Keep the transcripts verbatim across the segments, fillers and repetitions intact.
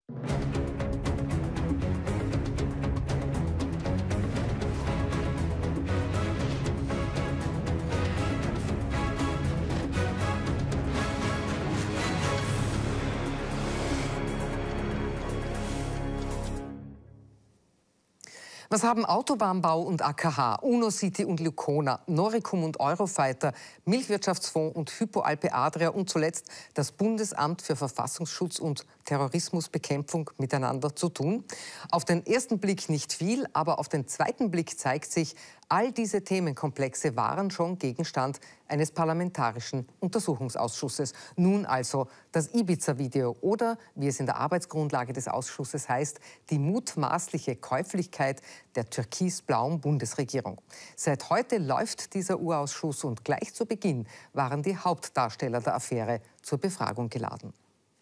Was haben Autobahnbau und A K H, UNO-City und Lucona, Noricum und Eurofighter, Milchwirtschaftsfonds und Hypo Alpe Adria und zuletzt das Bundesamt für Verfassungsschutz und Terrorismusbekämpfung miteinander zu tun? Auf den ersten Blick nicht viel, aber auf den zweiten Blick zeigt sich, all diese Themenkomplexe waren schon Gegenstand eines parlamentarischen Untersuchungsausschusses. Nun also das Ibiza-Video oder, wie es in der Arbeitsgrundlage des Ausschusses heißt, die mutmaßliche Käuflichkeit der türkis-blauen Bundesregierung. Seit heute läuft dieser Urausschuss und gleich zu Beginn waren die Hauptdarsteller der Affäre zur Befragung geladen.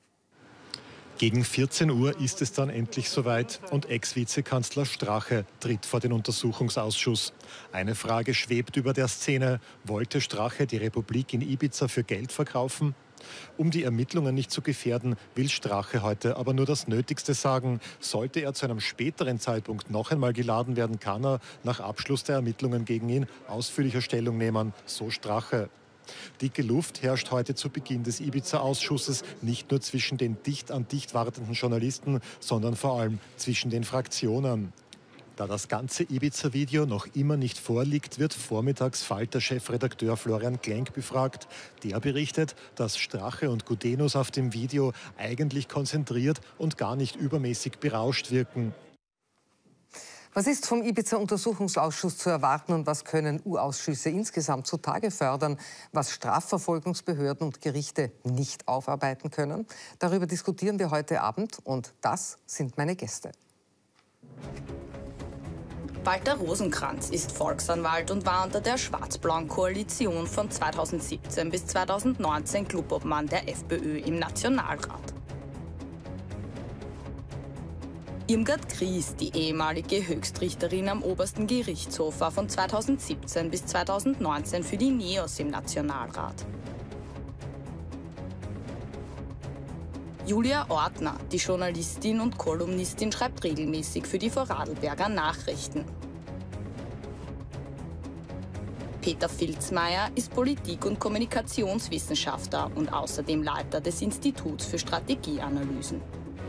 Gegen vierzehn Uhr ist es dann endlich soweit und Ex-Vizekanzler Strache tritt vor den Untersuchungsausschuss. Eine Frage schwebt über der Szene. Wollte Strache die Republik in Ibiza für Geld verkaufen? Um die Ermittlungen nicht zu gefährden, will Strache heute aber nur das Nötigste sagen. Sollte er zu einem späteren Zeitpunkt noch einmal geladen werden, kann er nach Abschluss der Ermittlungen gegen ihn ausführlicher Stellung nehmen, so Strache. Dicke Luft herrscht heute zu Beginn des Ibiza-Ausschusses, nicht nur zwischen den dicht an dicht wartenden Journalisten, sondern vor allem zwischen den Fraktionen. Da das ganze Ibiza-Video noch immer nicht vorliegt, wird vormittags Falter-Chefredakteur Florian Klenk befragt. Der berichtet, dass Strache und Gudenus auf dem Video eigentlich konzentriert und gar nicht übermäßig berauscht wirken. Was ist vom Ibiza-Untersuchungsausschuss zu erwarten und was können U-Ausschüsse insgesamt zutage fördern, was Strafverfolgungsbehörden und Gerichte nicht aufarbeiten können? Darüber diskutieren wir heute Abend und das sind meine Gäste. Walter Rosenkranz ist Volksanwalt und war unter der schwarz-blauen Koalition von zweitausendsiebzehn bis zweitausendneunzehn Clubobmann der FPÖ im Nationalrat. Irmgard Gries, die ehemalige Höchstrichterin am obersten Gerichtshof, war von zweitausendsiebzehn bis zweitausendneunzehn für die NEOS im Nationalrat. Julia Ortner, die Journalistin und Kolumnistin, schreibt regelmäßig für die Vorarlberger Nachrichten. Peter Filzmeier ist Politik- und Kommunikationswissenschaftler und außerdem Leiter des Instituts für Strategieanalysen.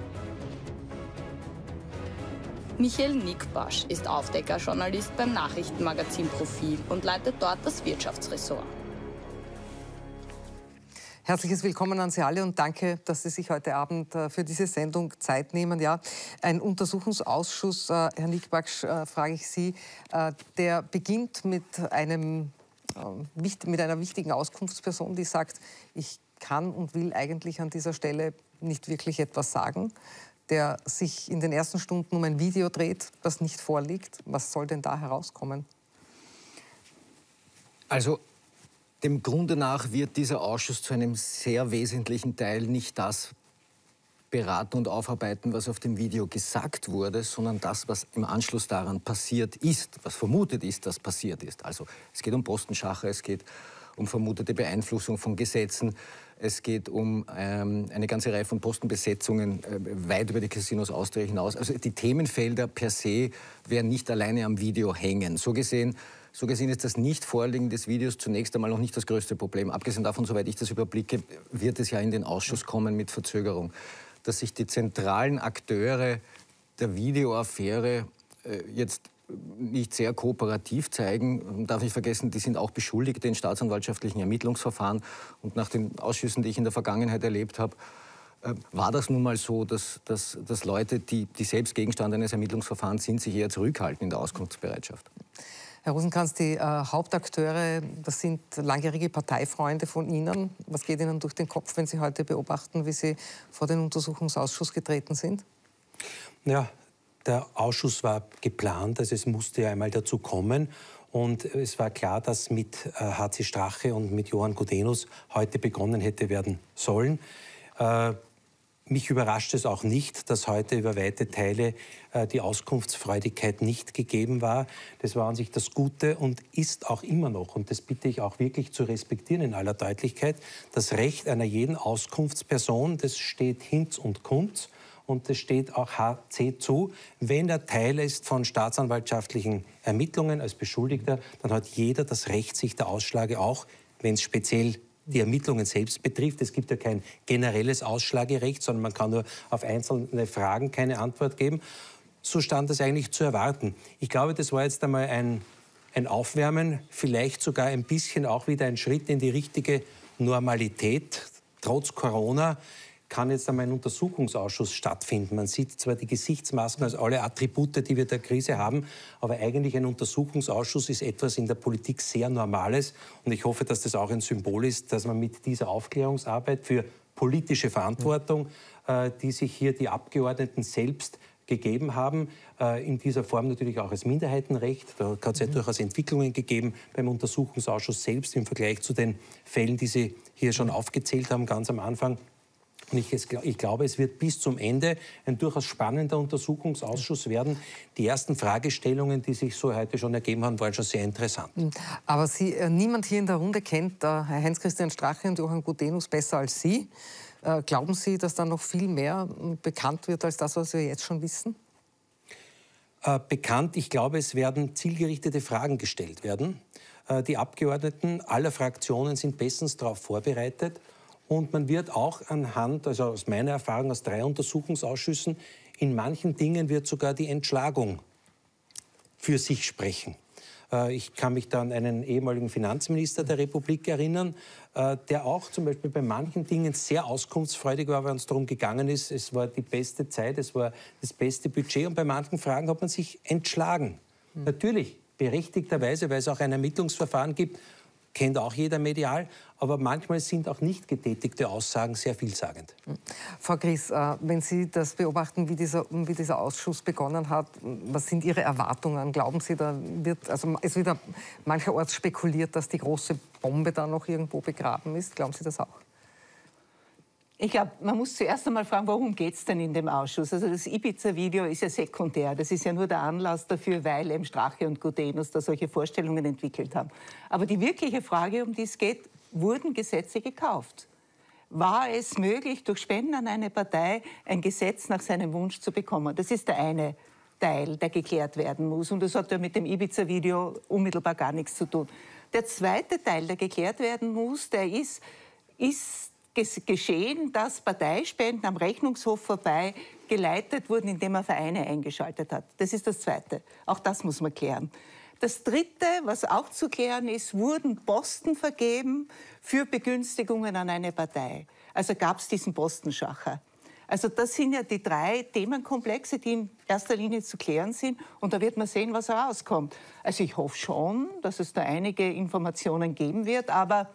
Michael Nickbasch ist Aufdeckerjournalist beim Nachrichtenmagazin Profil und leitet dort das Wirtschaftsressort. Herzliches Willkommen an Sie alle und danke, dass Sie sich heute Abend äh, für diese Sendung Zeit nehmen. Ja, ein Untersuchungsausschuss, äh, Herr Nickbasch, äh, frage ich Sie, äh, der beginnt mit, einem, äh, mit einer wichtigen Auskunftsperson, die sagt, ich kann und will eigentlich an dieser Stelle nicht wirklich etwas sagen, der sich in den ersten Stunden um ein Video dreht, das nicht vorliegt. Was soll denn da herauskommen? Also dem Grunde nach wird dieser Ausschuss zu einem sehr wesentlichen Teil nicht das beraten und aufarbeiten, was auf dem Video gesagt wurde, sondern das, was im Anschluss daran passiert ist, was vermutet ist, dass passiert ist. Also es geht um Postenschacher, es geht um vermutete Beeinflussung von Gesetzen, es geht um ähm, eine ganze Reihe von Postenbesetzungen äh, weit über die Casinos Austria hinaus. Also die Themenfelder per se werden nicht alleine am Video hängen. So gesehen, so gesehen ist das Nicht-Vorliegen des Videos zunächst einmal noch nicht das größte Problem. Abgesehen davon, soweit ich das überblicke, wird es ja in den Ausschuss kommen mit Verzögerung. Dass sich die zentralen Akteure der Videoaffäre äh, jetzt nicht sehr kooperativ zeigen. Man darf nicht vergessen, die sind auch Beschuldigte in staatsanwaltschaftlichen Ermittlungsverfahren. Und nach den Ausschüssen, die ich in der Vergangenheit erlebt habe, äh, war das nun mal so, dass, dass, dass Leute, die, die selbst Gegenstand eines Ermittlungsverfahrens sind, sich eher zurückhalten in der Auskunftsbereitschaft. Herr Rosenkranz, die äh, Hauptakteure, das sind langjährige Parteifreunde von Ihnen. Was geht Ihnen durch den Kopf, wenn Sie heute beobachten, wie Sie vor den Untersuchungsausschuss getreten sind? Ja, der Ausschuss war geplant, also es musste ja einmal dazu kommen. Und es war klar, dass mit äh, H C Strache und mit Johann Gudenus heute begonnen hätte werden sollen. Äh, Mich überrascht es auch nicht, dass heute über weite Teile äh, die Auskunftsfreudigkeit nicht gegeben war. Das war an sich das Gute und ist auch immer noch, und das bitte ich auch wirklich zu respektieren in aller Deutlichkeit, das Recht einer jeden Auskunftsperson, das steht Hinz und Kunz. und es steht auch H C zu, wenn er Teil ist von staatsanwaltschaftlichen Ermittlungen als Beschuldigter, dann hat jeder das Recht, sich der Ausschläge auch, wenn es speziell die Ermittlungen selbst betrifft. Es gibt ja kein generelles Ausschlagerecht, sondern man kann nur auf einzelne Fragen keine Antwort geben. So stand das eigentlich zu erwarten. Ich glaube, das war jetzt einmal ein, ein Aufwärmen, vielleicht sogar ein bisschen auch wieder ein Schritt in die richtige Normalität. Trotz Corona kann jetzt einmal ein Untersuchungsausschuss stattfinden. Man sieht zwar die Gesichtsmasken als alle Attribute, die wir der Krise haben, aber eigentlich ein Untersuchungsausschuss ist etwas in der Politik sehr Normales. Und ich hoffe, dass das auch ein Symbol ist, dass man mit dieser Aufklärungsarbeit für politische Verantwortung, äh, die sich hier die Abgeordneten selbst gegeben haben, äh, in dieser Form natürlich auch als Minderheitenrecht. Da hat es ja mhm. durchaus Entwicklungen gegeben beim Untersuchungsausschuss selbst im Vergleich zu den Fällen, die Sie hier schon aufgezählt haben, ganz am Anfang. Und ich, ich glaube, es wird bis zum Ende ein durchaus spannender Untersuchungsausschuss werden. Die ersten Fragestellungen, die sich so heute schon ergeben haben, waren schon sehr interessant. Aber Sie, äh, niemand hier in der Runde kennt äh, Herr Heinz-Christian Strache und Johann Gudenus besser als Sie. Äh, glauben Sie, dass da noch viel mehr äh, bekannt wird als das, was wir jetzt schon wissen? Äh, bekannt, ich glaube, es werden zielgerichtete Fragen gestellt werden. Äh, die Abgeordneten aller Fraktionen sind bestens darauf vorbereitet. Und man wird auch anhand, also aus meiner Erfahrung aus drei Untersuchungsausschüssen, in manchen Dingen wird sogar die Entschlagung für sich sprechen. Ich kann mich da an einen ehemaligen Finanzminister der Republik erinnern, der auch zum Beispiel bei manchen Dingen sehr auskunftsfreudig war, wenn es darum gegangen ist, es war die beste Zeit, es war das beste Budget und bei manchen Fragen hat man sich entschlagen. Mhm. Natürlich, berechtigterweise, weil es auch ein Ermittlungsverfahren gibt, kennt auch jeder medial, aber manchmal sind auch nicht getätigte Aussagen sehr vielsagend. Frau Gries, wenn Sie das beobachten, wie dieser, wie dieser Ausschuss begonnen hat, was sind Ihre Erwartungen? Glauben Sie, da wird, also es wird mancherorts spekuliert, dass die große Bombe da noch irgendwo begraben ist? Glauben Sie das auch? Ich glaube, man muss zuerst einmal fragen, worum geht es denn in dem Ausschuss? Also das Ibiza-Video ist ja sekundär. Das ist ja nur der Anlass dafür, weil eben Strache und Gudenus da solche Vorstellungen entwickelt haben. Aber die wirkliche Frage, um die es geht, wurden Gesetze gekauft? War es möglich, durch Spenden an eine Partei ein Gesetz nach seinem Wunsch zu bekommen? Das ist der eine Teil, der geklärt werden muss. Und das hat ja mit dem Ibiza-Video unmittelbar gar nichts zu tun. Der zweite Teil, der geklärt werden muss, der ist, ist geschehen, dass Parteispenden am Rechnungshof vorbei geleitet wurden, indem man Vereine eingeschaltet hat. Das ist das Zweite. Auch das muss man klären. Das Dritte, was auch zu klären ist, wurden Posten vergeben für Begünstigungen an eine Partei. Also gab es diesen Postenschacher. Also das sind ja die drei Themenkomplexe, die in erster Linie zu klären sind. Und da wird man sehen, was herauskommt. Also ich hoffe schon, dass es da einige Informationen geben wird, aber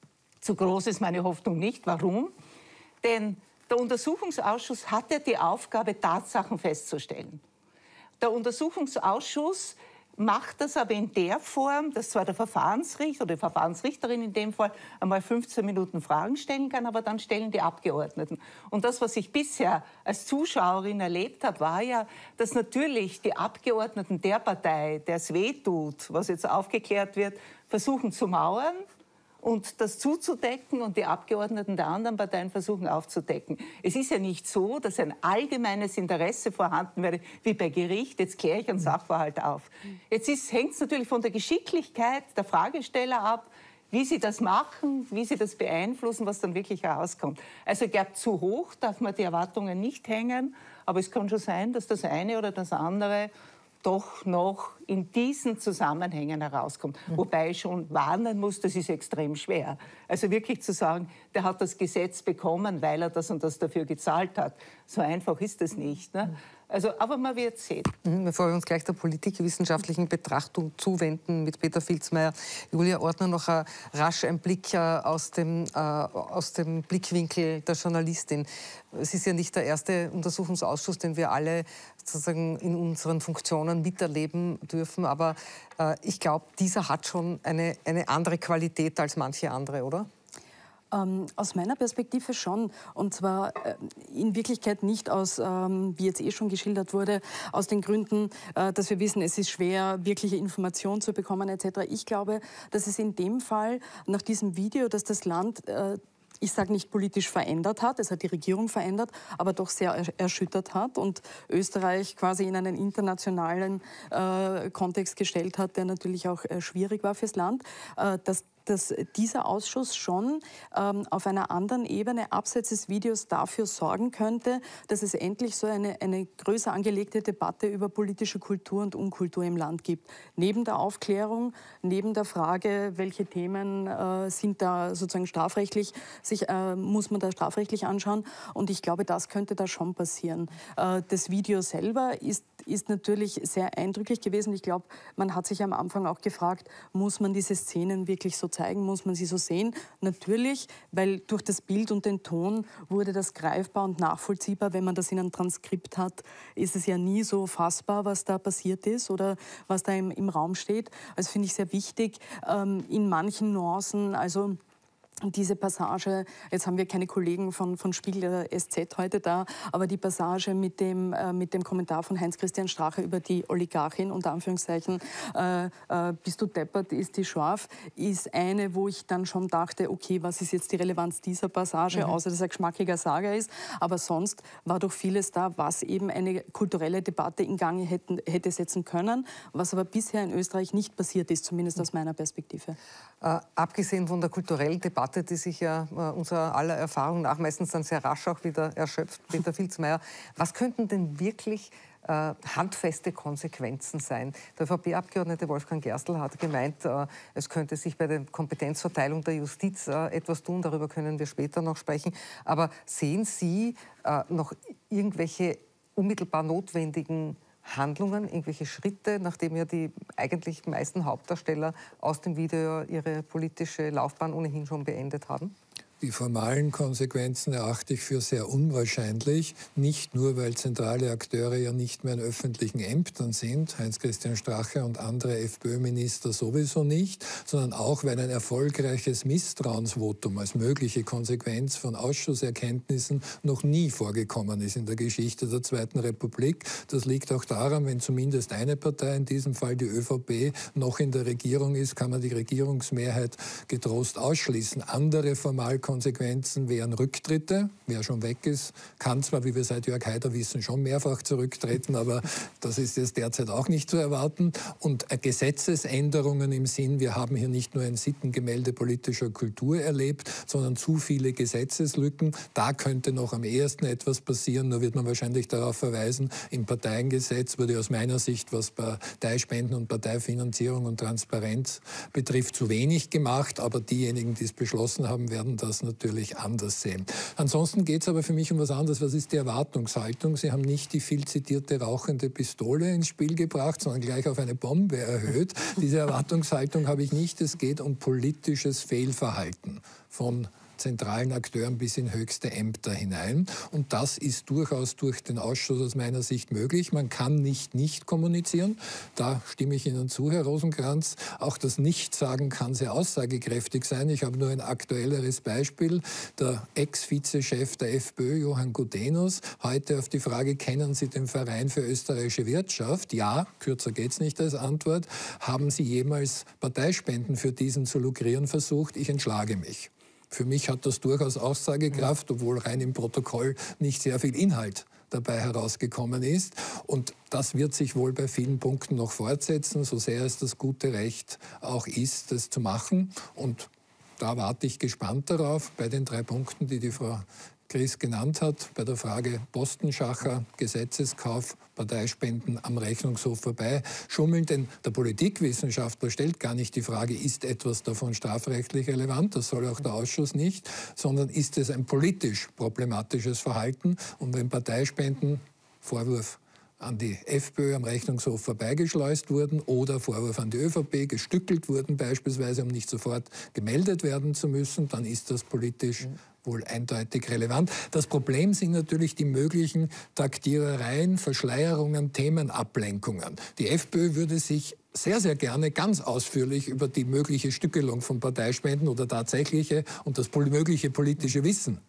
zu groß ist meine Hoffnung nicht. Warum? Denn der Untersuchungsausschuss hat ja die Aufgabe, Tatsachen festzustellen. Der Untersuchungsausschuss macht das aber in der Form, dass zwar der Verfahrensrichter oder die Verfahrensrichterin in dem Fall einmal fünfzehn Minuten Fragen stellen kann, aber dann stellen die Abgeordneten. Und das, was ich bisher als Zuschauerin erlebt habe, war ja, dass natürlich die Abgeordneten der Partei, der es wehtut, was jetzt aufgeklärt wird, versuchen zu mauern und das zuzudecken und die Abgeordneten der anderen Parteien versuchen aufzudecken. Es ist ja nicht so, dass ein allgemeines Interesse vorhanden wäre, wie bei Gericht, jetzt kläre ich einen Sachverhalt auf. Jetzt hängt es natürlich von der Geschicklichkeit der Fragesteller ab, wie sie das machen, wie sie das beeinflussen, was dann wirklich herauskommt. Also ich glaube, zu hoch darf man die Erwartungen nicht hängen, aber es kann schon sein, dass das eine oder das andere doch noch in diesen Zusammenhängen herauskommt. Mhm. Wobei ich schon warnen muss, das ist extrem schwer. Also wirklich zu sagen, der hat das Gesetz bekommen, weil er das und das dafür gezahlt hat. So einfach ist das nicht. Ne? Also, aber man wird sehen. Mhm, bevor wir uns gleich der politikwissenschaftlichen Betrachtung zuwenden mit Peter Filzmeier, Julia Ortner, noch äh, rasch ein Blick äh, aus, dem, äh, aus dem Blickwinkel der Journalistin. Es ist ja nicht der erste Untersuchungsausschuss, den wir alle sozusagen in unseren Funktionen miterleben dürfen, aber äh, ich glaube, dieser hat schon eine, eine andere Qualität als manche andere, oder? Ähm, aus meiner Perspektive schon. Und zwar äh, in Wirklichkeit nicht aus, ähm, wie jetzt eh schon geschildert wurde, aus den Gründen, äh, dass wir wissen, es ist schwer, wirkliche Informationen zu bekommen et cetera. Ich glaube, dass es in dem Fall nach diesem Video, dass das Land äh, ich sage nicht politisch verändert hat, es hat die Regierung verändert, aber doch sehr erschüttert hat und Österreich quasi in einen internationalen äh, Kontext gestellt hat, der natürlich auch äh, schwierig war fürs Land, äh, dass dass dieser Ausschuss schon ähm, auf einer anderen Ebene abseits des Videos dafür sorgen könnte, dass es endlich so eine, eine größer angelegte Debatte über politische Kultur und Unkultur im Land gibt. Neben der Aufklärung, neben der Frage, welche Themen äh, sind da sozusagen strafrechtlich, sich, äh, muss man da strafrechtlich anschauen. Und ich glaube, das könnte da schon passieren. Äh, das Video selber ist, ist natürlich sehr eindrücklich gewesen. Ich glaube, man hat sich am Anfang auch gefragt, muss man diese Szenen wirklich so zeigen, muss man sie so sehen? Natürlich, weil durch das Bild und den Ton wurde das greifbar und nachvollziehbar. Wenn man das in einem Transkript hat, ist es ja nie so fassbar, was da passiert ist oder was da im, im Raum steht. Also finde ich sehr wichtig, ähm, in manchen Nuancen, also diese Passage, jetzt haben wir keine Kollegen von, von Spiegel oder S Z heute da, aber die Passage mit dem, äh, mit dem Kommentar von Heinz-Christian Strache über die Oligarchin, unter Anführungszeichen, äh, äh, bist du deppert, ist die scharf, ist eine, wo ich dann schon dachte, okay, was ist jetzt die Relevanz dieser Passage, mhm. außer dass er geschmackiger Sager ist, aber sonst war doch vieles da, was eben eine kulturelle Debatte in Gang hätten, hätte setzen können, was aber bisher in Österreich nicht passiert ist, zumindest aus meiner Perspektive. Äh, abgesehen von der kulturellen Debatte, die sich ja äh, unserer aller Erfahrung nach meistens dann sehr rasch auch wieder erschöpft, Peter Filzmeier, was könnten denn wirklich äh, handfeste Konsequenzen sein? Der ÖVP-Abgeordnete Wolfgang Gerstl hat gemeint, äh, es könnte sich bei der Kompetenzverteilung der Justiz äh, etwas tun, darüber können wir später noch sprechen. Aber sehen Sie äh, noch irgendwelche unmittelbar notwendigen Handlungen, irgendwelche Schritte, nachdem ja die eigentlich meisten Hauptdarsteller aus dem Video ihre politische Laufbahn ohnehin schon beendet haben? Die formalen Konsequenzen erachte ich für sehr unwahrscheinlich, nicht nur, weil zentrale Akteure ja nicht mehr in öffentlichen Ämtern sind, Heinz-Christian Strache und andere FPÖ-Minister sowieso nicht, sondern auch, weil ein erfolgreiches Misstrauensvotum als mögliche Konsequenz von Ausschusserkenntnissen noch nie vorgekommen ist in der Geschichte der Zweiten Republik. Das liegt auch daran, wenn zumindest eine Partei, in diesem Fall die ÖVP, noch in der Regierung ist, kann man die Regierungsmehrheit getrost ausschließen. Andere formal Konsequenzen wären Rücktritte. Wer schon weg ist, kann zwar, wie wir seit Jörg Haider wissen, schon mehrfach zurücktreten, aber das ist jetzt derzeit auch nicht zu erwarten. Und Gesetzesänderungen im Sinn, wir haben hier nicht nur ein Sittengemälde politischer Kultur erlebt, sondern zu viele Gesetzeslücken. Da könnte noch am ehesten etwas passieren. Nur wird man wahrscheinlich darauf verweisen, im Parteiengesetz wurde aus meiner Sicht, was Parteispenden und Parteifinanzierung und Transparenz betrifft, zu wenig gemacht. Aber diejenigen, die es beschlossen haben, werden das natürlich anders sehen. Ansonsten geht es aber für mich um was anderes. Was ist die Erwartungshaltung? Sie haben nicht die viel zitierte rauchende Pistole ins Spiel gebracht, sondern gleich auf eine Bombe erhöht. Diese Erwartungshaltung habe ich nicht. Es geht um politisches Fehlverhalten von zentralen Akteuren bis in höchste Ämter hinein. Und das ist durchaus durch den Ausschuss aus meiner Sicht möglich. Man kann nicht nicht kommunizieren. Da stimme ich Ihnen zu, Herr Rosenkranz. Auch das Nichtsagen kann sehr aussagekräftig sein. Ich habe nur ein aktuelleres Beispiel. Der Ex-Vizechef der FPÖ, Johann Gudenus, heute auf die Frage, kennen Sie den Verein für österreichische Wirtschaft? Ja, kürzer geht es nicht als Antwort. Haben Sie jemals Parteispenden für diesen zu lukrieren versucht? Ich entschlage mich. Für mich hat das durchaus Aussagekraft, obwohl rein im Protokoll nicht sehr viel Inhalt dabei herausgekommen ist. Und das wird sich wohl bei vielen Punkten noch fortsetzen, so sehr es das gute Recht auch ist, das zu machen. Und da warte ich gespannt darauf, bei den drei Punkten, die die Frau Chris genannt hat, bei der Frage Postenschacher, Gesetzeskauf, Parteispenden am Rechnungshof vorbei schummeln. Denn der Politikwissenschaftler stellt gar nicht die Frage, ist etwas davon strafrechtlich relevant, das soll auch der Ausschuss nicht, sondern ist es ein politisch problematisches Verhalten. Und wenn Parteispenden, Vorwurf an die FPÖ am Rechnungshof vorbeigeschleust wurden oder Vorwurf an die ÖVP gestückelt wurden, beispielsweise, um nicht sofort gemeldet werden zu müssen, dann ist das politisch wohl eindeutig relevant. Das Problem sind natürlich die möglichen Taktierereien, Verschleierungen, Themenablenkungen. Die FPÖ würde sich sehr, sehr gerne ganz ausführlich über die mögliche Stückelung von Parteispenden oder tatsächliche und das mögliche politische Wissen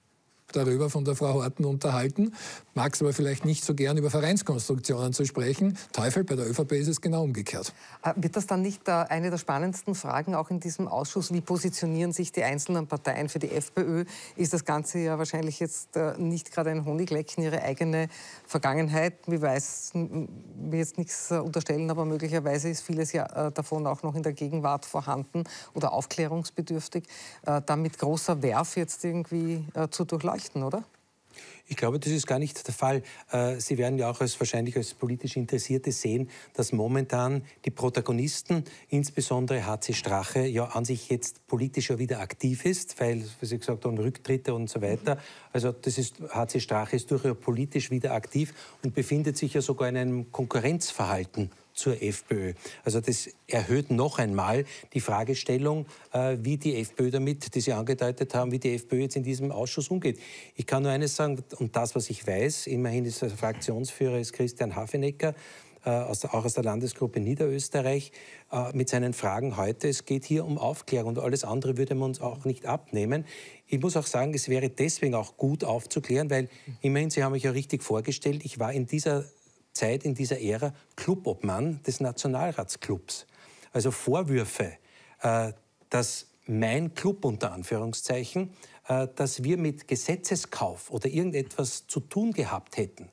darüber von der Frau Horten unterhalten, mag es aber vielleicht nicht so gern über Vereinskonstruktionen zu sprechen. Teufel, bei der ÖVP ist es genau umgekehrt. Wird das dann nicht eine der spannendsten Fragen auch in diesem Ausschuss? Wie positionieren sich die einzelnen Parteien? Für die FPÖ ist das Ganze ja wahrscheinlich jetzt nicht gerade ein Honiglecken, ihre eigene Vergangenheit. Ich weiß, will jetzt nichts unterstellen, aber möglicherweise ist vieles ja davon auch noch in der Gegenwart vorhanden oder aufklärungsbedürftig, da mit großer Werf jetzt irgendwie zu durchleuchten. Oder? Ich glaube, das ist gar nicht der Fall. Sie werden ja auch als, wahrscheinlich als politisch Interessierte sehen, dass momentan die Protagonisten, insbesondere H C Strache, ja an sich jetzt politisch ja wieder aktiv ist, weil, wie Sie gesagt haben, Rücktritte und so weiter. Also das ist, H C Strache ist durchaus politisch wieder aktiv und befindet sich ja sogar in einem Konkurrenzverhalten zur FPÖ. Also das erhöht noch einmal die Fragestellung, äh, wie die FPÖ damit, die Sie angedeutet haben, wie die FPÖ jetzt in diesem Ausschuss umgeht. Ich kann nur eines sagen, und das, was ich weiß, immerhin ist der Fraktionsführer ist Christian Hafenecker, äh, aus der, auch aus der Landesgruppe Niederösterreich, äh, mit seinen Fragen heute. Es geht hier um Aufklärung und alles andere würde man uns auch nicht abnehmen. Ich muss auch sagen, es wäre deswegen auch gut aufzuklären, weil immerhin, Sie haben mich ja richtig vorgestellt, ich war in dieser Zeit, in dieser Ära Clubobmann des Nationalratsclubs. Also Vorwürfe, äh, dass mein Club unter Anführungszeichen, äh, dass wir mit Gesetzeskauf oder irgendetwas zu tun gehabt hätten,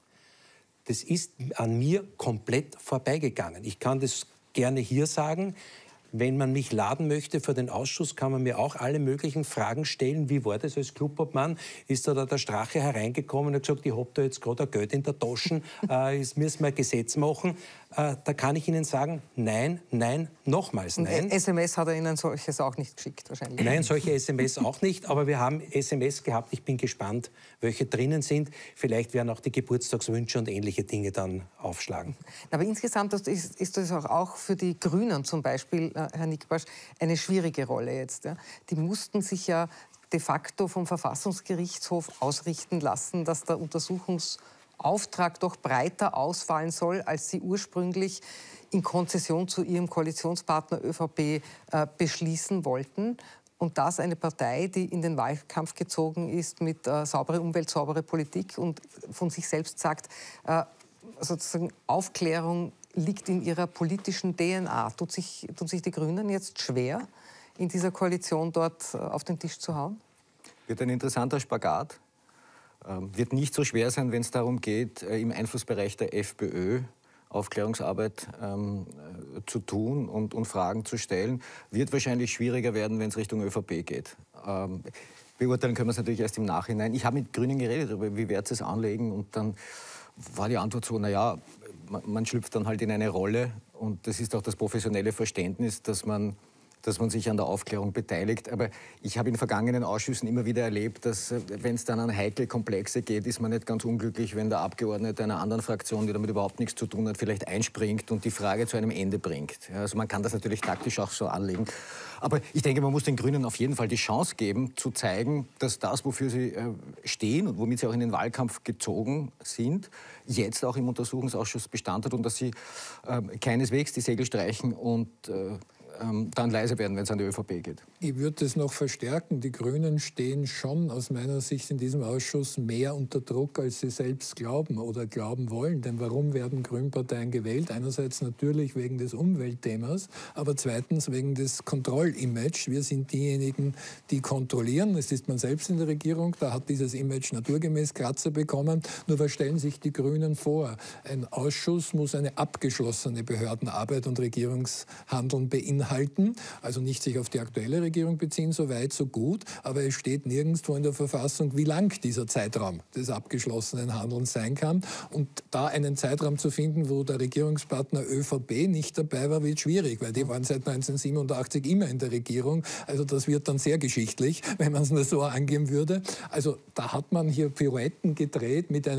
das ist an mir komplett vorbeigegangen. Ich kann das gerne hier sagen. Wenn man mich laden möchte für den Ausschuss, kann man mir auch alle möglichen Fragen stellen. Wie war das als Clubobmann? Ist da der Strache hereingekommen und hat gesagt, ich habe da jetzt gerade ein Geld in der Tasche, äh, jetzt müssen wir ein Gesetz machen. Äh, da kann ich Ihnen sagen, nein, nein, nochmals nein. Und S M S hat er Ihnen solches auch nicht geschickt wahrscheinlich? Nein, solche S M S auch nicht, aber wir haben S M S gehabt. Ich bin gespannt, welche drinnen sind. Vielleicht werden auch die Geburtstagswünsche und ähnliche Dinge dann aufschlagen. Aber insgesamt ist, ist das auch für die Grünen zum Beispiel, Herr Nickbasch, eine schwierige Rolle jetzt. Ja. Die mussten sich ja de facto vom Verfassungsgerichtshof ausrichten lassen, dass der Untersuchungsauftrag doch breiter ausfallen soll, als sie ursprünglich in Konzession zu ihrem Koalitionspartner ÖVP äh, beschließen wollten. Und das eine Partei, die in den Wahlkampf gezogen ist mit äh, saubere Umwelt, saubere Politik und von sich selbst sagt, äh, sozusagen Aufklärung liegt in ihrer politischen D N A. Tut sich, tun sich die Grünen jetzt schwer, in dieser Koalition dort auf den Tisch zu hauen? Wird ein interessanter Spagat. Ähm, wird nicht so schwer sein, wenn es darum geht, äh, im Einflussbereich der FPÖ Aufklärungsarbeit ähm, äh, zu tun und, und Fragen zu stellen. Wird wahrscheinlich schwieriger werden, wenn es Richtung ÖVP geht. Ähm, beurteilen können wir es natürlich erst im Nachhinein. Ich habe mit Grünen geredet darüber, wie wird es anlegen, und dann war die Antwort so, naja, man schlüpft dann halt in eine Rolle, und das ist auch das professionelle Verständnis, dass man, dass man sich an der Aufklärung beteiligt. Aber ich habe in vergangenen Ausschüssen immer wieder erlebt, dass, wenn es dann an heikle Komplexe geht, ist man nicht ganz unglücklich, wenn der Abgeordnete einer anderen Fraktion, die damit überhaupt nichts zu tun hat, vielleicht einspringt und die Frage zu einem Ende bringt. Ja, also man kann das natürlich taktisch auch so anlegen. Aber ich denke, man muss den Grünen auf jeden Fall die Chance geben, zu zeigen, dass das, wofür sie äh, stehen und womit sie auch in den Wahlkampf gezogen sind, jetzt auch im Untersuchungsausschuss Bestand hat, und dass sie äh, keineswegs die Segel streichen und äh, dann leise werden, wenn es an die ÖVP geht. Ich würde es noch verstärken. Die Grünen stehen schon aus meiner Sicht in diesem Ausschuss mehr unter Druck, als sie selbst glauben oder glauben wollen. Denn warum werden Grünparteien gewählt? Einerseits natürlich wegen des Umweltthemas, aber zweitens wegen des Kontrollimage. Wir sind diejenigen, die kontrollieren. Es ist man selbst in der Regierung. Da hat dieses Image naturgemäß Kratzer bekommen. Nur was stellen sich die Grünen vor? Ein Ausschuss muss eine abgeschlossene Behördenarbeit und Regierungshandeln beinhalten. Also nicht sich auf die aktuelle Regierung beziehen, so weit, so gut. Aber es steht nirgendwo in der Verfassung, wie lang dieser Zeitraum des abgeschlossenen Handelns sein kann. Und da einen Zeitraum zu finden, wo der Regierungspartner ÖVP nicht dabei war, wird schwierig, weil die waren seit neunzehnhundertsiebenundachtzig immer in der Regierung. Also das wird dann sehr geschichtlich, wenn man es nur so angeben würde. Also da hat man hier Pirouetten gedreht mit einem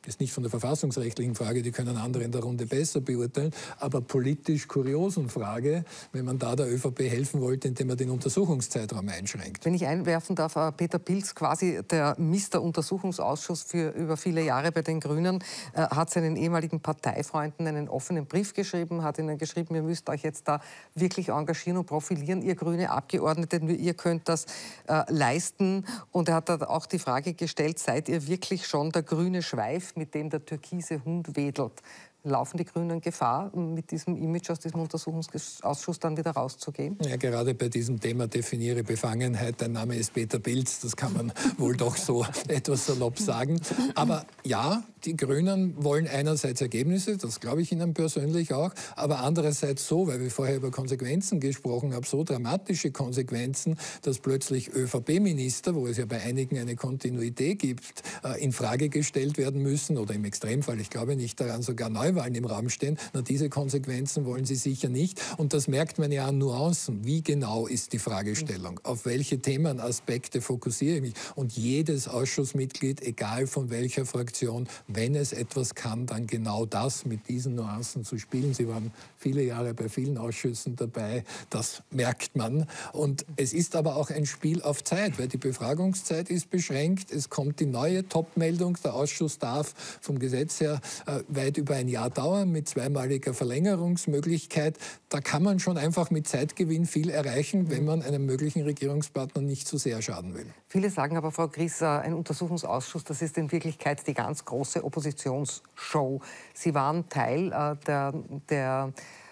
ist nicht von der verfassungsrechtlichen Frage, die können andere in der Runde besser beurteilen, aber politisch kuriosen Frage, wenn man da der ÖVP helfen wollte, indem man den Untersuchungszeitraum einschränkt. Wenn ich einwerfen darf, Peter Pilz, quasi der Mister Untersuchungsausschuss für über viele Jahre bei den Grünen, äh, hat seinen ehemaligen Parteifreunden einen offenen Brief geschrieben, hat ihnen geschrieben, ihr müsst euch jetzt da wirklich engagieren und profilieren, ihr grüne Abgeordnete, nur ihr könnt das äh, leisten. Und er hat da auch die Frage gestellt, seid ihr wirklich schon der grüne Schweif, mit dem der türkise Hund wedelt? Laufen die Grünen Gefahr, mit diesem Image aus diesem Untersuchungsausschuss dann wieder rauszugehen? Ja, gerade bei diesem Thema definiere Befangenheit. Dein Name ist Peter Pilz, das kann man wohl doch so etwas salopp sagen. Aber ja, die Grünen wollen einerseits Ergebnisse, das glaube ich Ihnen persönlich auch, aber andererseits so, weil wir vorher über Konsequenzen gesprochen haben, so dramatische Konsequenzen, dass plötzlich ÖVP-Minister, wo es ja bei einigen eine Kontinuität gibt, in Frage gestellt werden müssen oder im Extremfall, ich glaube nicht daran, sogar Neuwahlen im Raum stehen. Na, diese Konsequenzen wollen Sie sicher nicht. Und das merkt man ja an Nuancen. Wie genau ist die Fragestellung? Auf welche Themenaspekte fokussiere ich mich? Und jedes Ausschussmitglied, egal von welcher Fraktion, wenn es etwas kann, dann genau das mit diesen Nuancen zu spielen. Sie waren viele Jahre bei vielen Ausschüssen dabei. Das merkt man. Und es ist aber auch ein Spiel auf Zeit, weil die Befragungszeit ist beschränkt. Es kommt die neue Top-Meldung. Der Ausschuss darf vom Gesetz her äh, weit über ein Jahr dauern mit zweimaliger Verlängerungsmöglichkeit. Da kann man schon einfach mit Zeitgewinn viel erreichen, wenn man einem möglichen Regierungspartner nicht zu sehr schaden will. Viele sagen aber, Frau Gries, ein Untersuchungsausschuss, das ist in Wirklichkeit die ganz große Oppositionsshow. Sie waren Teil äh, der, der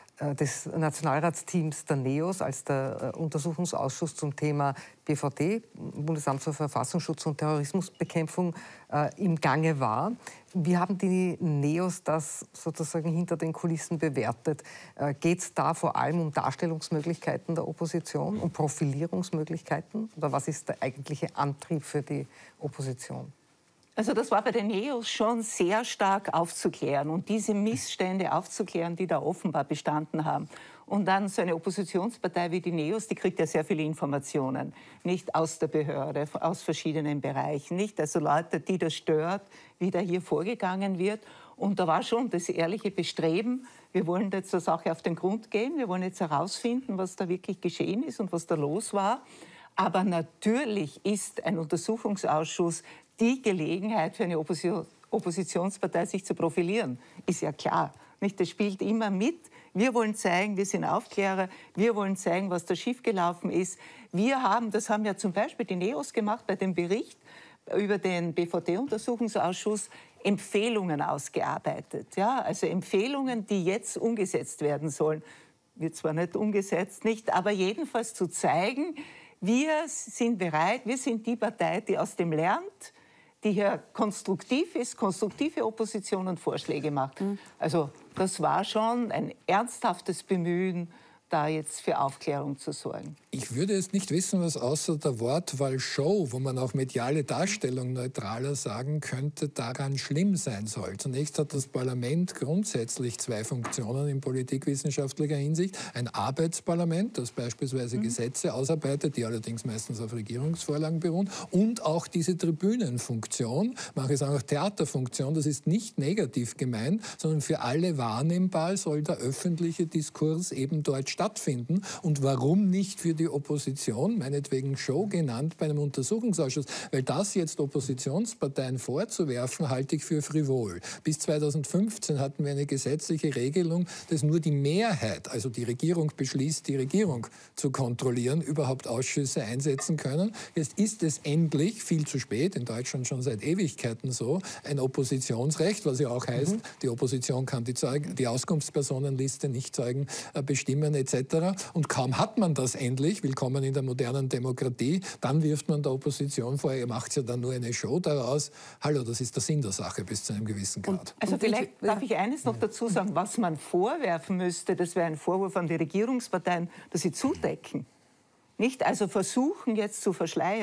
des Nationalratsteams der NEOS, als der Untersuchungsausschuss zum Thema B V D, Bundesamt für Verfassungsschutz und Terrorismusbekämpfung, äh, im Gange war. Wie haben die NEOS das sozusagen hinter den Kulissen bewertet? Äh, Geht es da vor allem um Darstellungsmöglichkeiten der Opposition, um Profilierungsmöglichkeiten? Oder was ist der eigentliche Antrieb für die Opposition? Also das war bei den NEOS schon sehr stark aufzuklären und diese Missstände aufzuklären, die da offenbar bestanden haben. Und dann so eine Oppositionspartei wie die NEOS, die kriegt ja sehr viele Informationen, nicht aus der Behörde, aus verschiedenen Bereichen, nicht? Also Leute, die das stört, wie da hier vorgegangen wird. Und da war schon das ehrliche Bestreben, wir wollen jetzt der Sache auf den Grund gehen, wir wollen jetzt herausfinden, was da wirklich geschehen ist und was da los war. Aber natürlich ist ein Untersuchungsausschuss die Gelegenheit für eine Opposition, Oppositionspartei, sich zu profilieren, ist ja klar. Nicht? Das spielt immer mit. Wir wollen zeigen, wir sind Aufklärer, wir wollen zeigen, was da schiefgelaufen ist. Wir haben, das haben ja zum Beispiel die NEOS gemacht bei dem Bericht über den B V D-Untersuchungsausschuss, Empfehlungen ausgearbeitet. Ja? Also Empfehlungen, die jetzt umgesetzt werden sollen. Wird zwar nicht umgesetzt, nicht, aber jedenfalls zu zeigen, wir sind bereit, wir sind die Partei, die aus dem lernt, die hier konstruktiv ist, konstruktive Opposition und Vorschläge macht. Mhm. Also das war schon ein ernsthaftes Bemühen, da jetzt für Aufklärung zu sorgen. Ich würde jetzt nicht wissen, was außer der Wortwahl Show, wo man auch mediale Darstellung neutraler sagen könnte, daran schlimm sein soll. Zunächst hat das Parlament grundsätzlich zwei Funktionen in politikwissenschaftlicher Hinsicht. Ein Arbeitsparlament, das beispielsweise mhm. Gesetze ausarbeitet, die allerdings meistens auf Regierungsvorlagen beruhen, und auch diese Tribünenfunktion, manche sagen auch Theaterfunktion, das ist nicht negativ gemeint, sondern für alle wahrnehmbar soll der öffentliche Diskurs eben dort stattfinden. Und warum nicht für die Opposition, meinetwegen Show genannt, bei einem Untersuchungsausschuss? Weil das jetzt Oppositionsparteien vorzuwerfen, halte ich für frivol. Bis zweitausendfünfzehn hatten wir eine gesetzliche Regelung, dass nur die Mehrheit, also die Regierung beschließt, die Regierung zu kontrollieren, überhaupt Ausschüsse einsetzen können. Jetzt ist es endlich, viel zu spät, in Deutschland schon seit Ewigkeiten so, ein Oppositionsrecht, was ja auch heißt, mhm. die Opposition kann die, Zeugen, die Auskunftspersonenliste, nicht Zeugen äh, bestimmen et cetera. Und kaum hat man das endlich, willkommen in der modernen Demokratie, dann wirft man der Opposition vor, ihr macht ja dann nur eine Show daraus. Hallo, das ist der Sinn der Sache bis zu einem gewissen Grad. Also vielleicht darf ich eines noch dazu sagen, was man vorwerfen müsste, das wäre ein Vorwurf an die Regierungsparteien, dass sie zudecken. Nicht also versuchen jetzt zu verschleiern.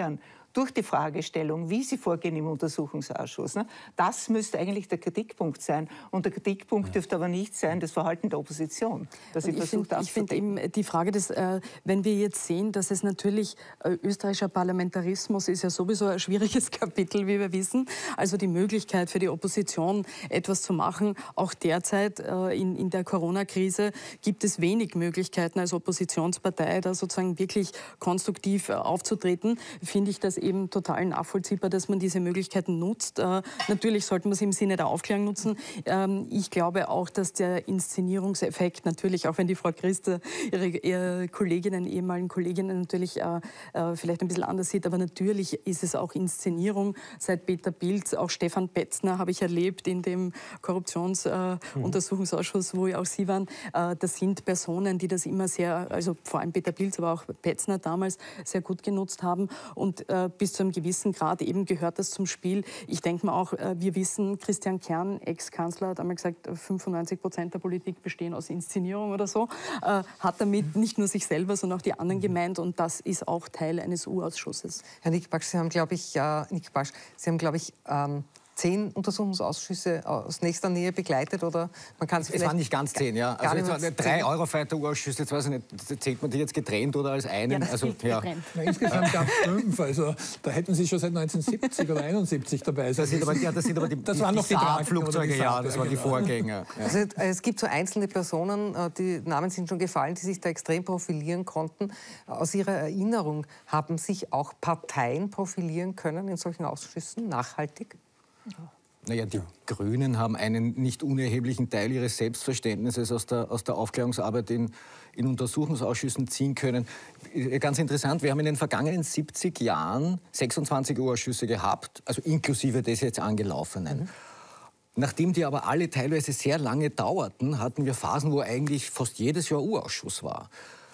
durch die Fragestellung, wie sie vorgehen im Untersuchungsausschuss. Ne? Das müsste eigentlich der Kritikpunkt sein. Und der Kritikpunkt ja. dürfte aber nicht sein, das Verhalten der Opposition. Das ich finde find eben die Frage, dass, äh, wenn wir jetzt sehen, dass es natürlich, äh, österreichischer Parlamentarismus ist ja sowieso ein schwieriges Kapitel, wie wir wissen. Also die Möglichkeit für die Opposition, etwas zu machen. Auch derzeit äh, in, in der Corona-Krise gibt es wenig Möglichkeiten als Oppositionspartei, da sozusagen wirklich konstruktiv äh, aufzutreten. Finde ich das eben total nachvollziehbar, dass man diese Möglichkeiten nutzt. Äh, natürlich sollte man es im Sinne der Aufklärung nutzen. Ähm, ich glaube auch, dass der Inszenierungseffekt natürlich, auch wenn die Frau Christa ihre, ihre Kolleginnen, ehemaligen Kolleginnen natürlich äh, äh, vielleicht ein bisschen anders sieht, aber natürlich ist es auch Inszenierung. Seit Peter Pilz, auch Stefan Petzner habe ich erlebt in dem Korruptionsuntersuchungsausschuss, äh, mhm. wo ja auch Sie waren. Äh, das sind Personen, die das immer sehr, also vor allem Peter Pilz, aber auch Petzner damals sehr gut genutzt haben. Und äh, bis zu einem gewissen Grad eben gehört das zum Spiel. Ich denke mal auch, äh, wir wissen, Christian Kern, Ex-Kanzler, hat einmal gesagt, fünfundneunzig Prozent der Politik bestehen aus Inszenierung oder so. Äh, hat damit nicht nur sich selber, sondern auch die anderen gemeint. Und das ist auch Teil eines U-Ausschusses. Herr Nickbasch, Sie haben, glaube ich, äh, Nickbasch, Sie haben, glaube ich, ähm, zehn Untersuchungsausschüsse aus nächster Nähe begleitet, oder man kann es vielleicht... Es waren nicht ganz zehn, ja. Also jetzt waren drei Eurofighter-Ausschüsse, jetzt weiß ich nicht, zählt man die jetzt getrennt oder als einen? Ja, das also, ja. Na, insgesamt gab es fünf, also da hätten Sie schon seit neunzehnhundert siebzig oder einundsiebzig dabei sein. Das sind aber, ja, das sind aber die, das die, waren noch die Flugzeuge, ja, das waren die Vorgänger. Ja. Also, es gibt so einzelne Personen, die Namen sind schon gefallen, die sich da extrem profilieren konnten. Aus Ihrer Erinnerung, haben sich auch Parteien profilieren können in solchen Ausschüssen, nachhaltig? Ja. Naja, die Grünen haben einen nicht unerheblichen Teil ihres Selbstverständnisses aus der, aus der Aufklärungsarbeit in, in Untersuchungsausschüssen ziehen können. Ganz interessant, wir haben in den vergangenen siebzig Jahren sechsundzwanzig U-Ausschüsse gehabt, also inklusive des jetzt angelaufenen. Mhm. Nachdem die aber alle teilweise sehr lange dauerten, hatten wir Phasen, wo eigentlich fast jedes Jahr U-Ausschuss war.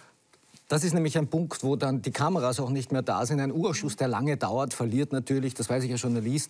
Das ist nämlich ein Punkt, wo dann die Kameras auch nicht mehr da sind. Ein U-Ausschuss, der lange dauert, verliert natürlich, das weiß ich als Journalist,